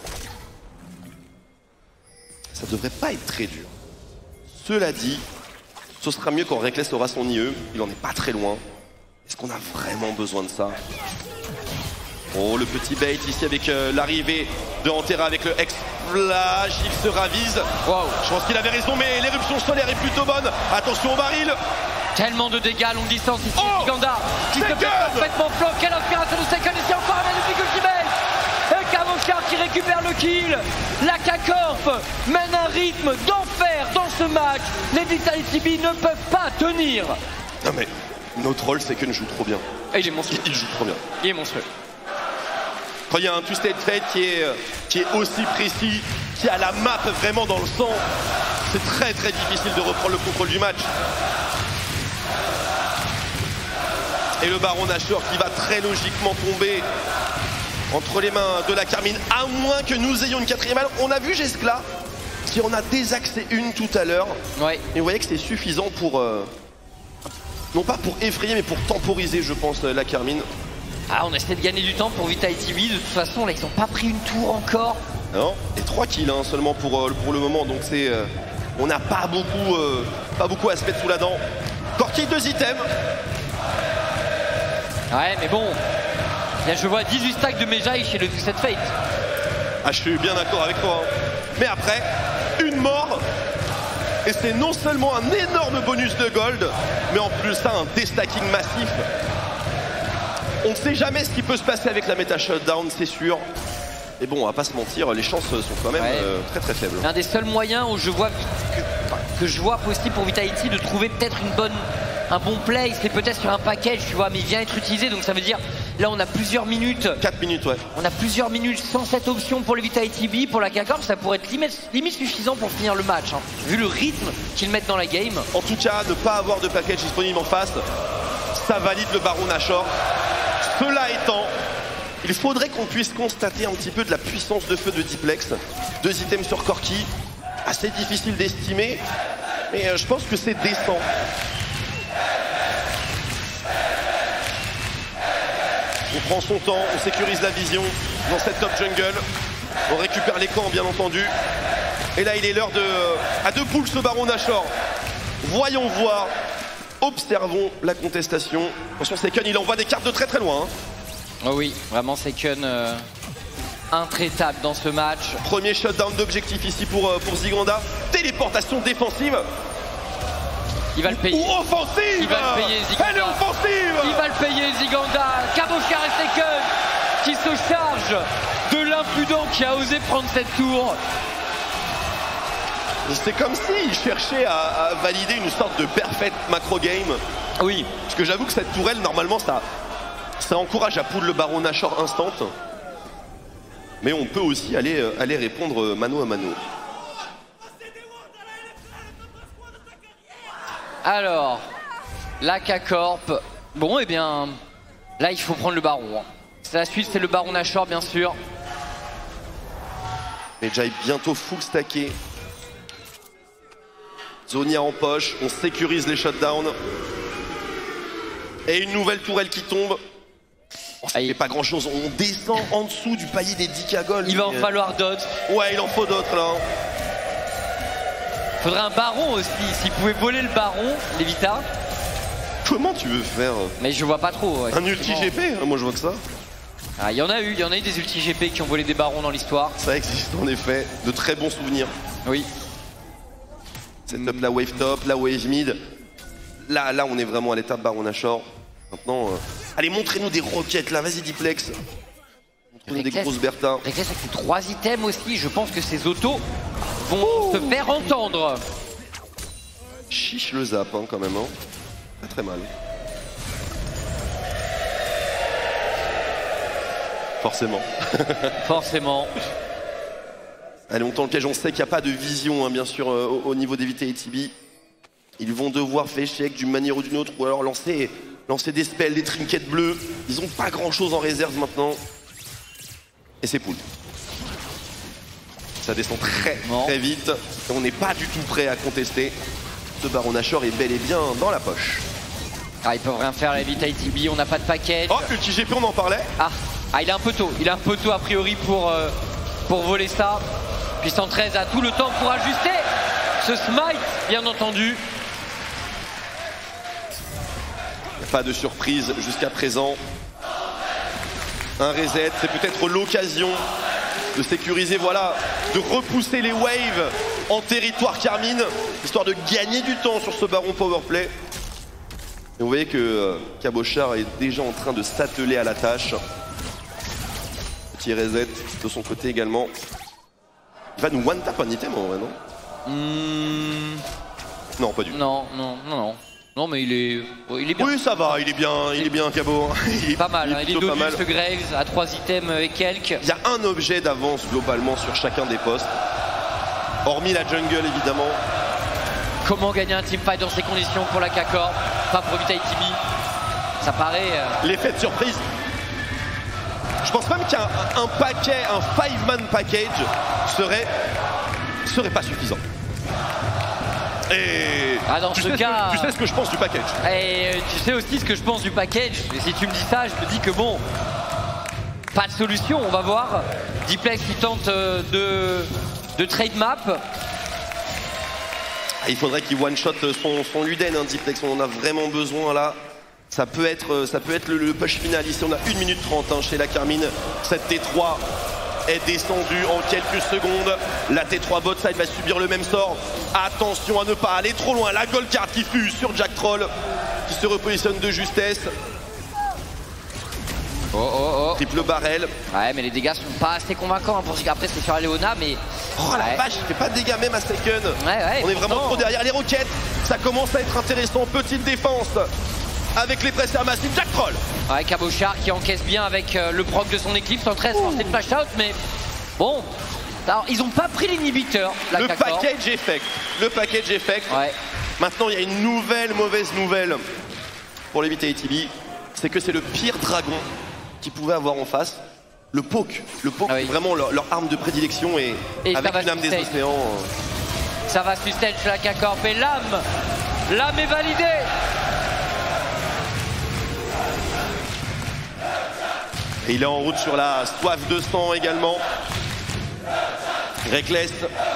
Ça devrait pas être très dur. Cela dit, ce sera mieux quand Reckless aura son IE, il en est pas très loin. Est-ce qu'on a vraiment besoin de ça? Oh, le petit bait ici avec l'arrivée de Antera avec le X-Flash, il se ravise. Wow. Je pense qu'il avait raison, mais l'éruption solaire est plutôt bonne. Attention au baril. Tellement de dégâts à longue distance ici, Ziganda qui se fait parfaitement flanc. Quelle inspiration de Seiken ici, encore un magnifique ultimate. Et Cabochard qui récupère le kill. La K-Corp mène un rythme d'enfer dans ce match. Les Vitality B ne peuvent pas tenir. Non mais, notre rôle, Seiken joue trop bien. Et il est monstrueux. Il joue trop bien. Il est monstrueux. Quand il y a un Twisted Fate qui est aussi précis, qui a la map vraiment dans le sang, C'est très très difficile de reprendre le contrôle du match. Et le Baron Nashor qui va très logiquement tomber entre les mains de la Carmine, à moins que nous ayons une quatrième balle. On a vu Geskla qui en a désaxé une tout à l'heure. Ouais. Et vous voyez que c'est suffisant pour... non pas pour effrayer, mais pour temporiser, je pense, la Carmine. Ah, on essaie de gagner du temps pour Vitality. De toute façon, là, ils n'ont pas pris une tour encore. Non, et 3 kills hein, seulement pour le moment, donc c'est... on n'a pas beaucoup à se mettre sous la dent. Corki, 2 items. Ouais, mais bon, là, je vois 18 stacks de Mejai chez le Twisted Fate. Ah, je suis bien d'accord avec toi. Hein. Mais après, une mort. Et c'est non seulement un énorme bonus de gold, mais en plus ça, un destacking massif. On ne sait jamais ce qui peut se passer avec la méta shutdown, c'est sûr. Et bon, on va pas se mentir, les chances sont quand même très très faibles. Un des seuls moyens où je vois que je vois possible pour Vitality de trouver peut-être un bon play, c'est peut-être sur un package, tu vois, mais il vient être utilisé, donc ça veut dire, là on a plusieurs minutes. 4 minutes, ouais. On a plusieurs minutes sans cette option pour le Vitality B, pour la K-Corp, ça pourrait être limite suffisant pour finir le match, hein, vu le rythme qu'ils mettent dans la game. En tout cas, ne pas avoir de package disponible en face, ça valide le Baron Nashor. Cela étant, il faudrait qu'on puisse constater un petit peu de la puissance de feu de Diplex. 2 items sur Corki, assez difficile d'estimer, mais je pense que c'est décent. On prend son temps, on sécurise la vision dans cette top jungle. On récupère les camps bien entendu. Et là il est l'heure de pull ce Baron Nashor. Voyons voir, observons la contestation. Attention Seken, il envoie des cartes de très très loin. Hein. Oh oui, vraiment Seken intraitable dans ce match. Premier shutdown d'objectif ici pour Ziganda. Téléportation défensive. Il va le payer. Ou offensive. Il va le payer, Ziganda. Elle est offensive. Il va le payer, Ziganda. Cabochard et Seken qui se charge de l'impudent qui a osé prendre cette tour. C'est comme s'il cherchait à valider une sorte de perfect macro game. Oui. Parce que j'avoue que cette tourelle, normalement, ça encourage à pull le Baron Nashor instant. Mais on peut aussi aller répondre mano à mano. Alors, la K-Corp. Bon, eh bien, là, il faut prendre le Baron. La suite, c'est le Baron Nashor, bien sûr. Mejai est bientôt full stacké. Zonia en poche, on sécurise les shutdowns. Et une nouvelle tourelle qui tombe. Oh, ça fait pas grand chose, on descend en dessous du palier des 10K gold. Il va en falloir d'autres. Ouais, il en faut d'autres là. Faudrait un Baron aussi, s'il pouvait voler le Baron, Levita. Comment tu veux faire? Mais je vois pas trop. Ouais, un ulti GP, moi je vois que ça. Ah, il y en a eu des ulti GP qui ont volé des Barons dans l'histoire. Ça existe en effet, de très bons souvenirs. Oui. Setup la wave top, la wave mid. Là on est vraiment à l'étape Baron Nashor. Maintenant, allez montrez-nous des roquettes là, vas-y Diplex. Montrez-nous des grosses Bertha. Reckless avec ses 3 items aussi, je pense que ces autos vont se faire entendre. Chiche le zap hein, quand même, hein. Pas très mal. Forcément. Forcément. Allez, on tend le piège, on sait qu'il n'y a pas de vision, hein, bien sûr, au niveau des Vitality B. Ils vont devoir faire check d'une manière ou d'une autre, ou alors lancer des spells, des trinkets bleus. Ils n'ont pas grand-chose en réserve maintenant. Et c'est pool. Ça descend très vite. Et on n'est pas du tout prêt à contester. Ce Baron Nashor est bel et bien dans la poche. Ah, ils peuvent rien faire, la Vitality B, on n'a pas de package. Oh, ulti GP, on en parlait. Ah, il est un peu tôt. Il est un peu tôt a priori pour voler ça. Puissant 13 a tout le temps pour ajuster ce smite, bien entendu. Pas de surprise jusqu'à présent. Un reset, c'est peut-être l'occasion de sécuriser, voilà, de repousser les waves en territoire Carmine, histoire de gagner du temps sur ce Baron Powerplay. Et vous voyez que Cabochard est déjà en train de s'atteler à la tâche. Petit reset de son côté également. Il va nous one-tap un item en vrai, non? Non, pas du tout. Non. Non, mais il est bien. Oui, ça va, il est bien, Cabo. Pas mal, il est Dodus, ce Graves, à 3 items et quelques. Il y a un objet d'avance globalement sur chacun des postes. Hormis la jungle, évidemment. Comment gagner un teamfight dans ces conditions pour la K-Corp, pas pour Vitality B? Ça paraît... L'effet de surprise. Je pense même qu'un paquet, un 5-man package serait pas suffisant. Et dans ce cas... tu sais ce que je pense du package. Et tu sais aussi ce que je pense du package. Et si tu me dis ça, je me dis que bon, pas de solution, on va voir. D-Plex qui tente de trade map. Il faudrait qu'il one-shot son Luden, hein, D-Plex, on en a vraiment besoin là. Ça peut être le push final. Ici on a 1 minute 30 hein, chez la Carmine. Cette T3 est descendue en quelques secondes. La T3 bot side va subir le même sort. Attention à ne pas aller trop loin. La gold card qui fuse sur Jack Troll qui se repositionne de justesse. Triple barrel. Ouais, mais les dégâts sont pas assez convaincants hein, pour dire qu'après c'est sur Aléona, mais... Oh la vache, il fait pas de dégâts même à Second. On est vraiment trop derrière les roquettes. Ça commence à être intéressant. Petite défense avec les presseurs massifs. Jack Troll. Ouais, Cabochard qui encaisse bien avec le proc de son équipe. 113 c'est le flash out, mais bon. Alors, ils ont pas pris l'inhibiteur. Le package effect. Le package effect. Ouais. Maintenant, il y a une nouvelle mauvaise nouvelle pour les Vitality B. C'est que c'est le pire dragon qu'ils pouvaient avoir en face. Le poke. Le poke, c'est vraiment leur arme de prédilection et avec une âme des océans. Ça va sustain chez la K-Corp et l'âme est validée. Et il est en route sur la soif de sang également. Reckless.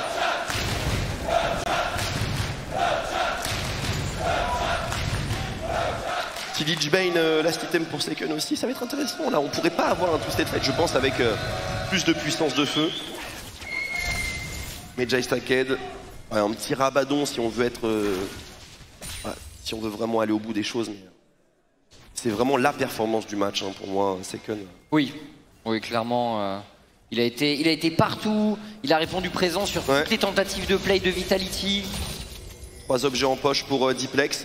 Lich Bane, last item pour Second aussi, ça va être intéressant. Là, on pourrait pas avoir un two-state fight, je pense, avec plus de puissance de feu. Mais Jai Stackhead, un petit rabadon si on veut être, si on veut vraiment aller au bout des choses. Mais c'est vraiment la performance du match hein, pour moi, Second. Oui, clairement. Il a été partout. Il a répondu présent sur toutes les tentatives de play de Vitality. 3 objets en poche pour D-Plex.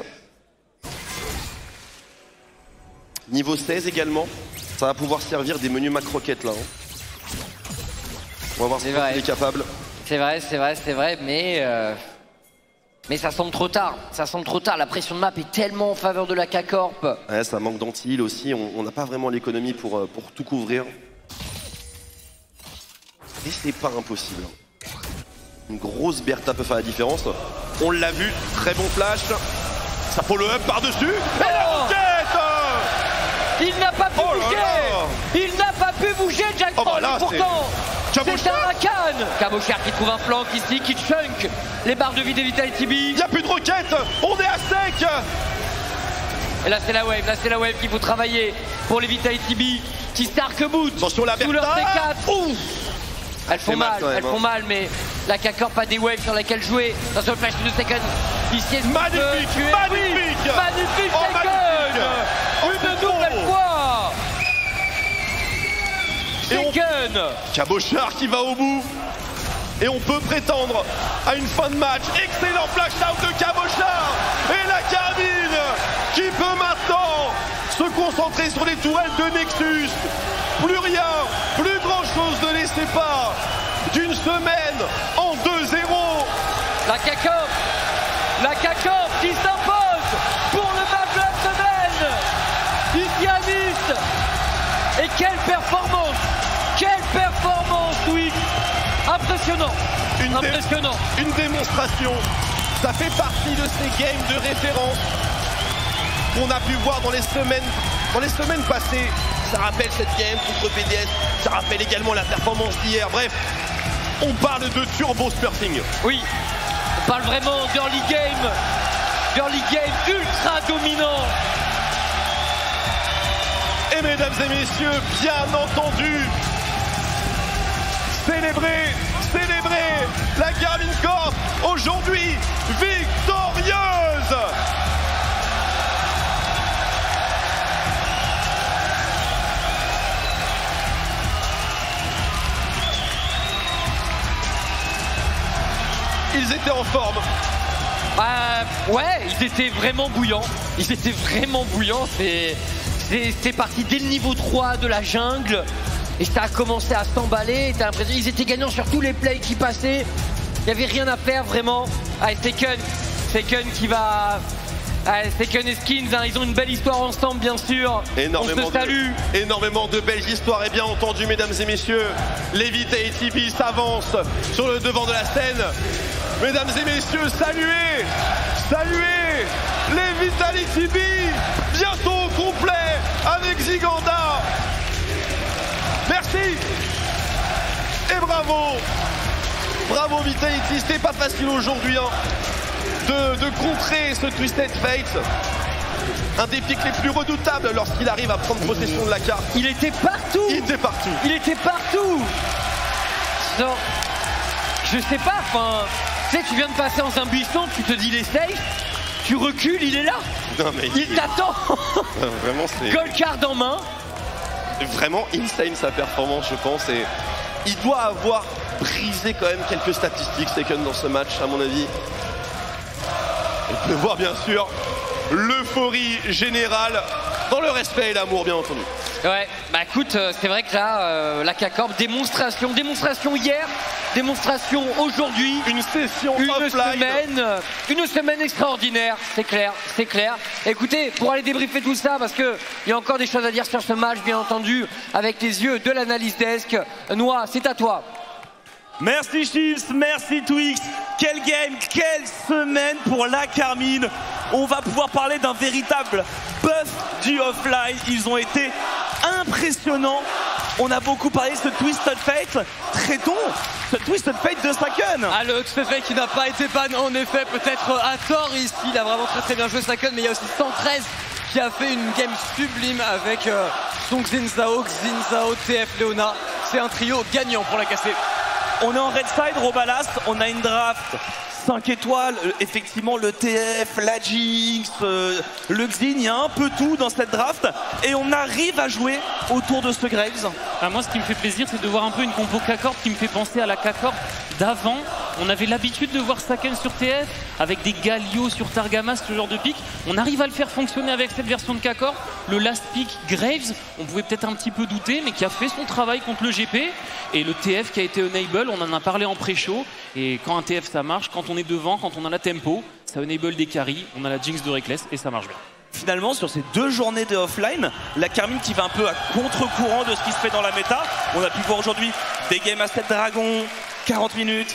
Niveau 16 également, ça va pouvoir servir des menus Mac-Rocket là. Hein. On va voir si il est capable. C'est vrai, mais ça semble trop tard. Ça semble trop tard. La pression de map est tellement en faveur de la K-Corp. Ouais, ça manque d'anti-heal aussi. On n'a pas vraiment l'économie pour tout couvrir. Et c'est pas impossible. Une grosse Bertha peut faire la différence. On l'a vu, très bon flash. Ça follow-up par-dessus. Et la roquette! Il n'a pas pu bouger. Il n'a pas pu bouger, Jack Troll. Pourtant, c'est un Rakan. Cabochard qui trouve un flank ici, qui chunk les barres de vie des Vitality B. Il n'y a plus de roquettes. On est à sec. Et là, c'est la wave. Qu'il faut travailler pour les Vitality B qui s'arc-boot sous leur T4. Ouf. Elles font mal, mais la K-Corp a des waves sur lesquelles jouer. Dans le flash de Second. Magnifique Second. Une nouvelle fois. Second. Cabochard qui va au bout. Et on peut prétendre à une fin de match. Excellent flash out de Cabochard. Et la Carmine qui peut maintenant se concentrer sur les tourelles de Nexus. Plus rien, plus grand chose ne laissez pas d'une semaine en 2-0. La K-Corp qui s'impose pour le match de la semaine. Ici à Nice. Et quelle performance, oui. Impressionnant. Une démonstration. Ça fait partie de ces games de référence qu'on a pu voir dans les semaines passées. Ça rappelle cette game contre BDS, ça rappelle également la performance d'hier. Bref, on parle de turbo spurting. Oui, on parle vraiment d'early game ultra dominant. Et mesdames et messieurs, bien entendu, célébrez la Carmine Corp aujourd'hui victorieuse. Ils étaient en forme. Ouais, ils étaient vraiment bouillants. C'est parti dès le niveau 3 de la jungle. Et ça a commencé à s'emballer. Ils étaient gagnants sur tous les plays qui passaient. n'y avait rien à faire vraiment. Allez, Taken qui va... Allez, Taken et Skins, hein, ils ont une belle histoire ensemble bien sûr. On se salue. Énormément de belles histoires et bien entendu mesdames et messieurs, les Vitality B s'avancent sur le devant de la scène. Mesdames et messieurs, saluez les Vitality B, bientôt au complet avec Ziganda. Merci et bravo Vitality, c'était pas facile aujourd'hui de contrer ce Twisted Fate. Un des pics les plus redoutables lorsqu'il arrive à prendre possession de la carte. Il était partout. Non, je sais pas, enfin, tu sais, tu viens de passer dans un buisson, tu te dis il est safe, tu recules, il est là. Non, mais il t'attend. Vraiment, c'est... Gold card en main. Vraiment insane sa performance, je pense. Et il doit avoir brisé quand même quelques statistiques, Taken, dans ce match, à mon avis. Et on peut voir bien sûr l'euphorie générale dans le respect et l'amour bien entendu. Ouais, bah écoute, c'est vrai que là, la K-Corp, démonstration hier, démonstration aujourd'hui. Une session offline. Une semaine extraordinaire, c'est clair. Écoutez, pour aller débriefer tout ça, parce qu'il y a encore des choses à dire sur ce match, bien entendu, avec les yeux de l'analyse desk. Noah, c'est à toi. Merci Chiefs, merci Twix. Quel game, quelle semaine pour la Carmine. On va pouvoir parler d'un véritable buff du offline. Ils ont été impressionnants. On a beaucoup parlé de ce Twisted Fate. Traitons ce Twisted Fate de Saken. Ah, le Twisted Fate qui n'a pas été ban en effet, peut-être à tort ici. Il a vraiment très bien joué Saken, mais il y a aussi 113 qui a fait une game sublime avec Song Xin-Zhao, TF, Leona. C'est un trio gagnant pour la casser. On est en red side, Robalas, on a une draft 5 étoiles, effectivement le TF, la Jinx, le Xin, il y a un peu tout dans cette draft et on arrive à jouer autour de ce Graves. Ah, moi ce qui me fait plaisir c'est de voir un peu une compo K-Corp qui me fait penser à la K-Corp d'avant. On avait l'habitude de voir Saken sur TF avec des Galio sur Targamas, ce genre de pick. On arrive à le faire fonctionner avec cette version de K-Corp. Le last pick Graves, on pouvait peut-être un petit peu douter, mais qui a fait son travail contre le GP. Et le TF qui a été enable, on en a parlé en pré-show. Et quand un TF ça marche, quand on est devant, quand on a la tempo, ça enable des carries, on a la Jinx de Reckless et ça marche bien. Finalement, sur ces 2 journées de offline, la Carmine qui va un peu à contre-courant de ce qui se fait dans la méta. On a pu voir aujourd'hui des games à 7 dragons, 40 minutes,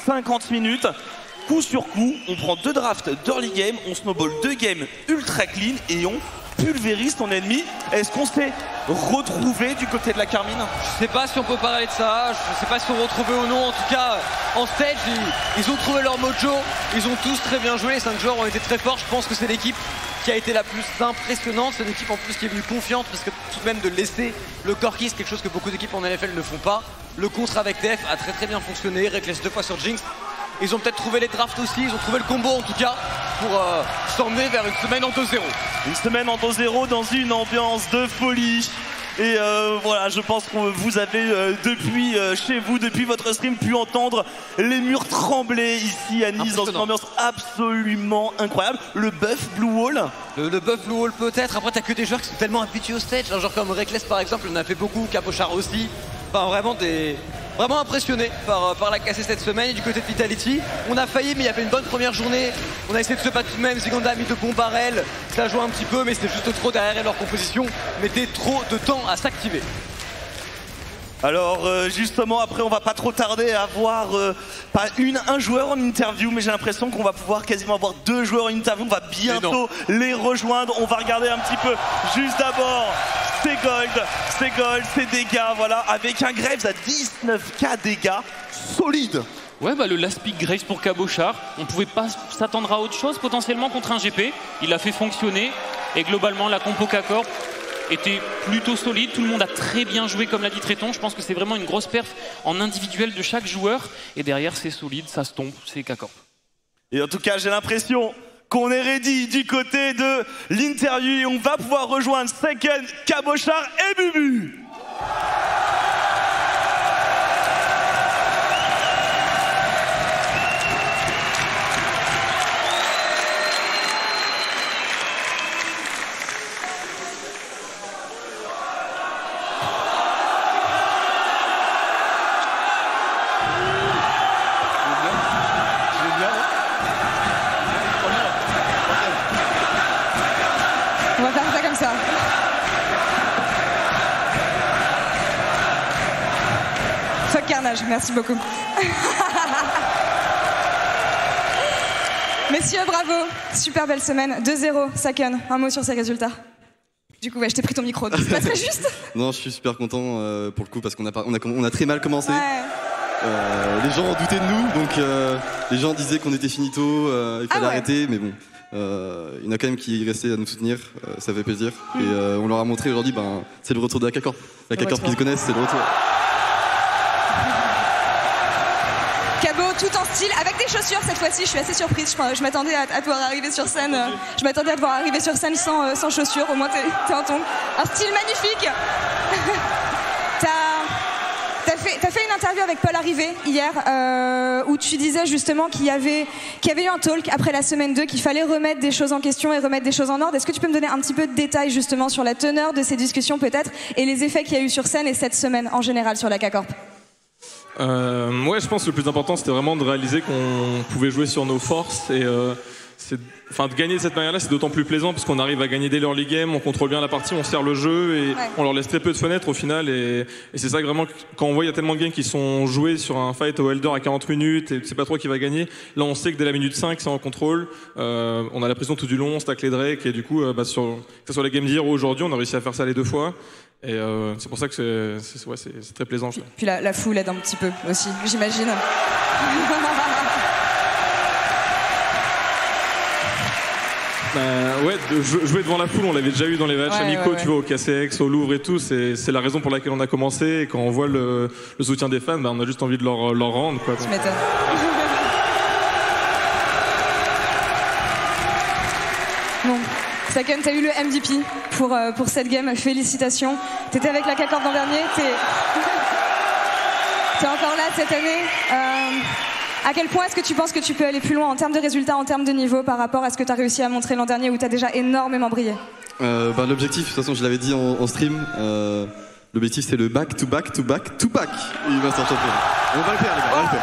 50 minutes. Coup sur coup, on prend 2 drafts d'early game, on snowball 2 games ultra clean et on pulvérise ton ennemi. Est-ce qu'on s'est retrouvé du côté de la Carmine? Je sais pas si on peut parler de ça, je sais pas si on retrouvé ou non. En tout cas, en stage, ils ont trouvé leur mojo, ils ont tous très bien joué, les 5 joueurs ont été très forts. Je pense que c'est l'équipe qui a été la plus impressionnante, c'est une équipe en plus qui est venue confiante parce que tout de même de laisser le core kill, c'est quelque chose que beaucoup d'équipes en LFL ne font pas. Le contre avec TF a très bien fonctionné, Reckless 2 fois sur Jinx. Ils ont peut-être trouvé les drafts aussi, ils ont trouvé le combo en tout cas pour s'emmener vers une semaine en 2-0. Une semaine en 2-0 dans une ambiance de folie. Et voilà, je pense que vous avez depuis chez vous, depuis votre stream, pu entendre les murs trembler ici à Nice dans une ambiance absolument incroyable. Le buff Blue Wall. Le buff Blue Wall peut-être, après t'as que des joueurs qui sont tellement habitués au stage, genre comme Reckless par exemple, on en a fait beaucoup, Cabochard aussi. Enfin vraiment impressionné par la cassée cette semaine. Et du côté de Vitality, on a failli, mais il y avait une bonne première journée. On a essayé de se battre tout de même. Ziganda a mis de bons barrels. Ça joue un petit peu, mais c'était juste trop derrière leur composition. Mettait trop de temps à s'activer. Alors justement, après on va pas trop tarder à avoir pas un joueur en interview, mais j'ai l'impression qu'on va pouvoir quasiment avoir 2 joueurs en interview. On va bientôt les rejoindre. On va regarder un petit peu juste d'abord c'est Gold, c'est dégâts, voilà, avec un Graves à 19k dégâts, solide. Ouais, bah le last pick Graves pour Cabochard, on pouvait pas s'attendre à autre chose potentiellement contre un GP. Il a fait fonctionner et globalement la compo K-Corp était plutôt solide. Tout le monde a très bien joué comme l'a dit Tréton. Je pense que c'est vraiment une grosse perf en individuel de chaque joueur. Et derrière c'est solide, ça se tombe, c'est K-Corp. Et en tout cas j'ai l'impression qu'on est ready du côté de l'interview et on va pouvoir rejoindre Saken, Cabochard et Bubu. carnage, merci beaucoup. Messieurs, bravo, super belle semaine. 2-0, Saken, un mot sur ces résultats. Du coup, ouais, je t'ai pris ton micro, c'est pas très juste. Non, je suis super content pour le coup parce qu'on a très mal commencé. Ouais. Les gens doutaient de nous, donc les gens disaient qu'on était finito, il fallait arrêter, mais bon. Il y en a quand même qui restaient à nous soutenir, ça fait plaisir. Et on leur a montré aujourd'hui, c'est le retour de la K-Corp. La K-Corp qu'ils connaissent, c'est le retour. Cabo, tout en style, avec des chaussures cette fois-ci, je suis assez surprise. Je m'attendais à te voir arriver sur scène. Je m'attendais à te voir arriver sur scène sans chaussures, au moins t'es en ton. Un style magnifique. T'as fait une interview avec Paul Arrivé hier où tu disais justement qu'il y avait eu un talk après la semaine 2, qu'il fallait remettre des choses en question et remettre des choses en ordre. Est-ce que tu peux me donner un petit peu de détails justement sur la teneur de ces discussions peut-être et les effets qu'il y a eu sur scène et cette semaine en général sur la K-Corp? Ouais, je pense que le plus important c'était vraiment de réaliser qu'on pouvait jouer sur nos forces et de gagner de cette manière-là, c'est d'autant plus plaisant parce qu'on arrive à gagner dès l'early game, on contrôle bien la partie, on sert le jeu et on leur laisse très peu de fenêtres au final. Et c'est ça que vraiment, quand on voit il y a tellement de games qui sont joués sur un fight au Elder à 40 minutes et tu sais pas trop qui va gagner, là on sait que dès la minute 5 c'est en contrôle, on a la pression tout du long, on stack les Drake et du coup, que ce soit la game d'hier ou aujourd'hui, on a réussi à faire ça les 2 fois. Et c'est pour ça que c'est très plaisant. Puis la foule aide un petit peu aussi, j'imagine. Jouer devant la foule, on l'avait déjà eu dans les matchs amicaux, tu vois, au KCX, au Louvre et tout. C'est la raison pour laquelle on a commencé. Et quand on voit le soutien des fans, on a juste envie de leur rendre, quoi. Tu m'étonnes. Bon, Saken, t'as eu le MVP pour cette game. Félicitations. T'étais avec la K-Corp l'an dernier. T'es encore là cette année. À quel point est-ce que tu penses que tu peux aller plus loin en termes de résultats, en termes de niveau par rapport à ce que tu as réussi à montrer l'an dernier où tu as déjà énormément brillé? L'objectif, de toute façon je l'avais dit en stream, l'objectif c'est le back to back to back to back. Il va sortir champion. On va le faire les gars, on va le faire.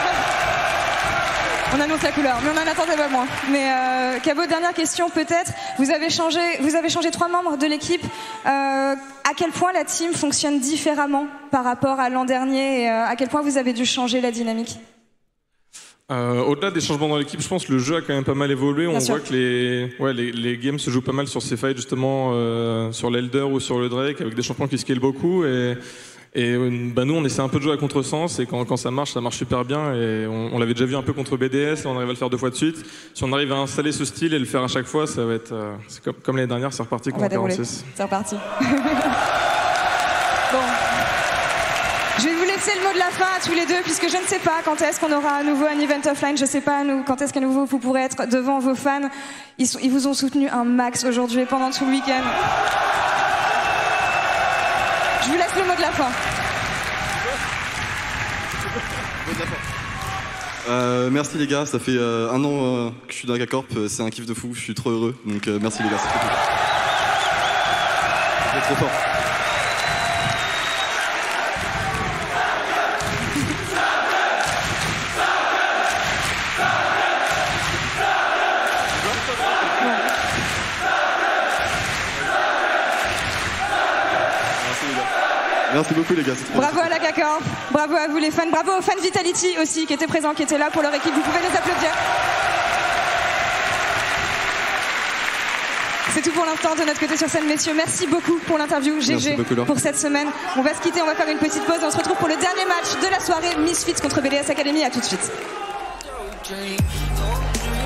On annonce la couleur, mais on en attendait pas moins. Mais Cabo, dernière question peut-être. Vous avez changé 3 membres de l'équipe. À quel point la team fonctionne différemment par rapport à l'an dernier et à quel point vous avez dû changer la dynamique? Au-delà des changements dans l'équipe, je pense que le jeu a quand même pas mal évolué. On voit que les games se jouent pas mal sur ces fights justement sur l'Elder ou sur le Drake avec des champions qui scalent beaucoup et nous on essaie un peu de jouer à contresens et quand ça marche super bien et on l'avait déjà vu un peu contre BDS et on arrive à le faire 2 fois de suite. Si on arrive à installer ce style et le faire à chaque fois, ça va être c'est comme l'année dernière, c'est reparti contre 46. C'est reparti. Bon. Je vais vous laisser le mot de la fin à tous les deux, puisque je ne sais pas quand est-ce qu'on aura à nouveau un event offline. Je ne sais pas quand est-ce qu'à nouveau vous pourrez être devant vos fans. Ils vous ont soutenu un max aujourd'hui et pendant tout le week-end. Je vous laisse le mot de la fin. Merci les gars, ça fait 1 an que je suis dans la K-Corp, c'est un kiff de fou, je suis trop heureux. Donc merci les gars, c'est trop cool. Vous êtes trop fort. Merci beaucoup les gars. Bravo à la K-Corp, bravo à vous les fans, bravo aux fans Vitality aussi qui étaient présents, qui étaient là pour leur équipe, vous pouvez les applaudir. C'est tout pour l'instant de notre côté sur scène, messieurs. Merci beaucoup pour l'interview, GG, pour cette semaine. On va se quitter, on va faire une petite pause et on se retrouve pour le dernier match de la soirée, Misfits contre BDS Academy. À tout de suite.